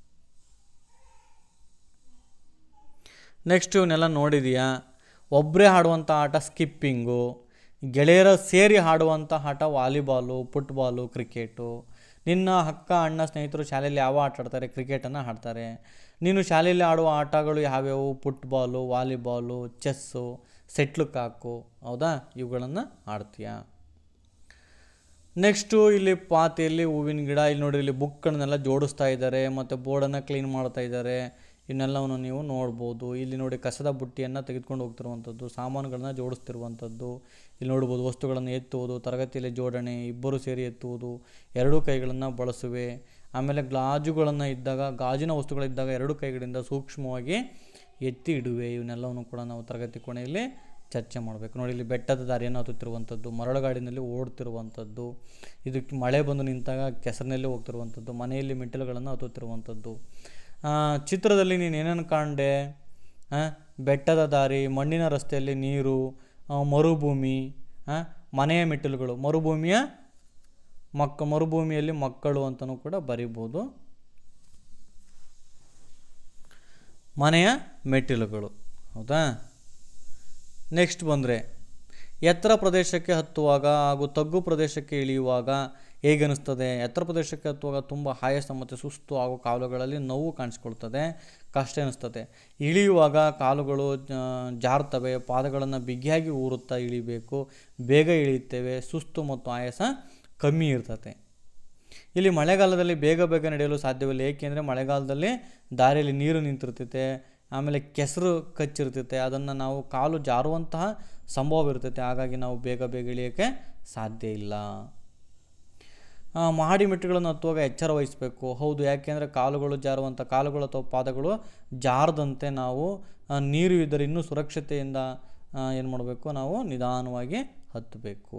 ನೆಕ್ಸ್ಟ್ ಇವನ್ನೆಲ್ಲ ನೋಡಿದೆಯಾ. ಒಬ್ಬರೇ ಆಡುವಂಥ ಆಟ ಸ್ಕಿಪ್ಪಿಂಗು, ಗೆಳೆಯರ ಸೇರಿ ಆಡುವಂಥ ಆಟ ವಾಲಿಬಾಲು, ಫುಟ್ಬಾಲು, ಕ್ರಿಕೆಟು. ನಿನ್ನ ಅಕ್ಕ ಅಣ್ಣ ಸ್ನೇಹಿತರು ಶಾಲೆಯಲ್ಲಿ ಯಾವ ಆಟ ಆಡ್ತಾರೆ, ಕ್ರಿಕೆಟನ್ನು ಆಡ್ತಾರೆ. ನೀನು ಶಾಲೆಯಲ್ಲಿ ಆಡುವ ಆಟಗಳು ಯಾವ್ಯಾವು, football, volleyball, chess, shuttlecock, ಹೌದಾ, ಇವುಗಳನ್ನು ಆಡ್ತೀಯ. ನೆಕ್ಸ್ಟು ಇಲ್ಲಿ ಪಾತಿಯಲ್ಲಿ ಹೂವಿನ ಗಿಡ, ಇಲ್ಲಿ ನೋಡಿ ಇಲ್ಲಿ ಬುಕ್ಗಳನ್ನೆಲ್ಲ ಜೋಡಿಸ್ತಾ ಇದ್ದಾರೆ ಮತ್ತು ಬೋರ್ಡನ್ನು ಕ್ಲೀನ್ ಮಾಡ್ತಾ ಇದ್ದಾರೆ. ಇವನ್ನೆಲ್ಲವನ್ನು ನೀವು ನೋಡ್ಬೋದು. ಇಲ್ಲಿ ನೋಡಿ ಕಸದ ಬುಟ್ಟಿಯನ್ನು ತೆಗೆದುಕೊಂಡು ಹೋಗ್ತಿರುವಂಥದ್ದು, ಸಾಮಾನುಗಳನ್ನ ಜೋಡಿಸ್ತಿರುವಂಥದ್ದು. ಇಲ್ಲಿ ನೋಡ್ಬೋದು ವಸ್ತುಗಳನ್ನು ಎತ್ತುವುದು, ತರಗತಿಯಲ್ಲಿ ಜೋಡಣೆ, ಇಬ್ಬರು ಸೇರಿ ಎತ್ತುವುದು, ಎರಡೂ ಕೈಗಳನ್ನು ಬಳಸುವೆ. ಆಮೇಲೆ ಗಾಜಿನ ವಸ್ತುಗಳಿದ್ದಾಗ ಎರಡು ಕೈಗಳಿಂದ ಸೂಕ್ಷ್ಮವಾಗಿ ಎತ್ತಿ ಇಡುವೆ. ಇವನ್ನೆಲ್ಲವನ್ನು ಕೂಡ ನಾವು ತರಗತಿ ಕೋಣೆಯಲ್ಲಿ ಚರ್ಚೆ ಮಾಡಬೇಕು. ನೋಡಿ, ಇಲ್ಲಿ ಬೆಟ್ಟದ ದಾರಿಯನ್ನು ಹತ್ತುತ್ತಿರುವಂಥದ್ದು, ಮರಳುಗಾಡಿನಲ್ಲಿ ಓಡ್ತಿರುವಂಥದ್ದು, ಇದಕ್ಕೆ ಮಳೆ ಬಂದು ನಿಂತಾಗ ಕೆಸರಿನಲ್ಲಿ ಹೋಗ್ತಿರುವಂಥದ್ದು, ಮನೆಯಲ್ಲಿ ಮೆಟ್ಟಿಲುಗಳನ್ನು ಹತ್ತುತ್ತಿರುವಂಥದ್ದು. ಚಿತ್ರದಲ್ಲಿ ನೀನು ಏನೇನು ಕಾಣೆ, ಬೆಟ್ಟದ ದಾರಿ, ಮಣ್ಣಿನ ರಸ್ತೆಯಲ್ಲಿ ನೀರು, ಮರುಭೂಮಿ, ಮನೆಯ ಮೆಟ್ಟಿಲುಗಳು, ಮರುಭೂಮಿಯಲ್ಲಿ ಮಕ್ಕಳು ಅಂತಲೂ ಕೂಡ ಬರೀಬೋದು. ಮನೆಯ ಮೆಟ್ಟಿಲುಗಳು, ಹೌದಾ. ನೆಕ್ಸ್ಟ್ ಬಂದರೆ ಎತ್ತರ ಪ್ರದೇಶಕ್ಕೆ ಹತ್ತುವಾಗ ಹಾಗೂ ತಗ್ಗು ಪ್ರದೇಶಕ್ಕೆ ಇಳಿಯುವಾಗ ಹೇಗನ್ನಿಸ್ತದೆ. ಎತ್ತರ ಪ್ರದೇಶಕ್ಕೆ ಹತ್ತುವಾಗ ತುಂಬ ಆಯಾಸ ಮತ್ತು ಸುಸ್ತು ಹಾಗೂ ಕಾಲುಗಳಲ್ಲಿ ನೋವು ಕಾಣಿಸ್ಕೊಳ್ತದೆ, ಕಷ್ಟ ಅನ್ನಿಸ್ತದೆ. ಇಳಿಯುವಾಗ ಕಾಲುಗಳು ಜಾರ್ತವೆ, ಪಾದಗಳನ್ನು ಬಿಗಿಯಾಗಿ ಊರುತ್ತಾ ಇಳಿಬೇಕು, ಬೇಗ ಇಳಿಯುತ್ತೇವೆ, ಸುಸ್ತು ಮತ್ತು ಆಯಾಸ ಕಮ್ಮಿ ಇರ್ತದೆ. ಇಲ್ಲಿ ಮಳೆಗಾಲದಲ್ಲಿ ಬೇಗ ನಡೆಯಲು ಸಾಧ್ಯವಿಲ್ಲ, ಏಕೆಂದರೆ ಮಳೆಗಾಲದಲ್ಲಿ ದಾರಿಯಲ್ಲಿ ನೀರು ನಿಂತಿರ್ತೈತೆ, ಆಮೇಲೆ ಕೆಸರು ಕಚ್ಚಿರ್ತೈತೆ, ಅದನ್ನು ನಾವು ಕಾಲು ಜಾರುವಂತಹ ಸಂಭವ ಇರ್ತೈತೆ, ಹಾಗಾಗಿ ನಾವು ಬೇಗ ಇಳಿಯೋಕ್ಕೆ ಸಾಧ್ಯ ಇಲ್ಲ. ಮಹಡಿ ಮೆಟ್ಟುಗಳನ್ನು ಹತ್ತುವಾಗ ಎಚ್ಚರ ವಹಿಸಬೇಕು. ಹೌದು, ಯಾಕೆಂದರೆ ಕಾಲುಗಳು ಅಥವಾ ಪಾದಗಳು ಜಾರದಂತೆ ನಾವು ನೀರು ಇದ್ದರೆ ಇನ್ನೂ ಸುರಕ್ಷತೆಯಿಂದ ಏನು ಮಾಡಬೇಕು, ನಾವು ನಿಧಾನವಾಗಿ ಹತ್ತಬೇಕು.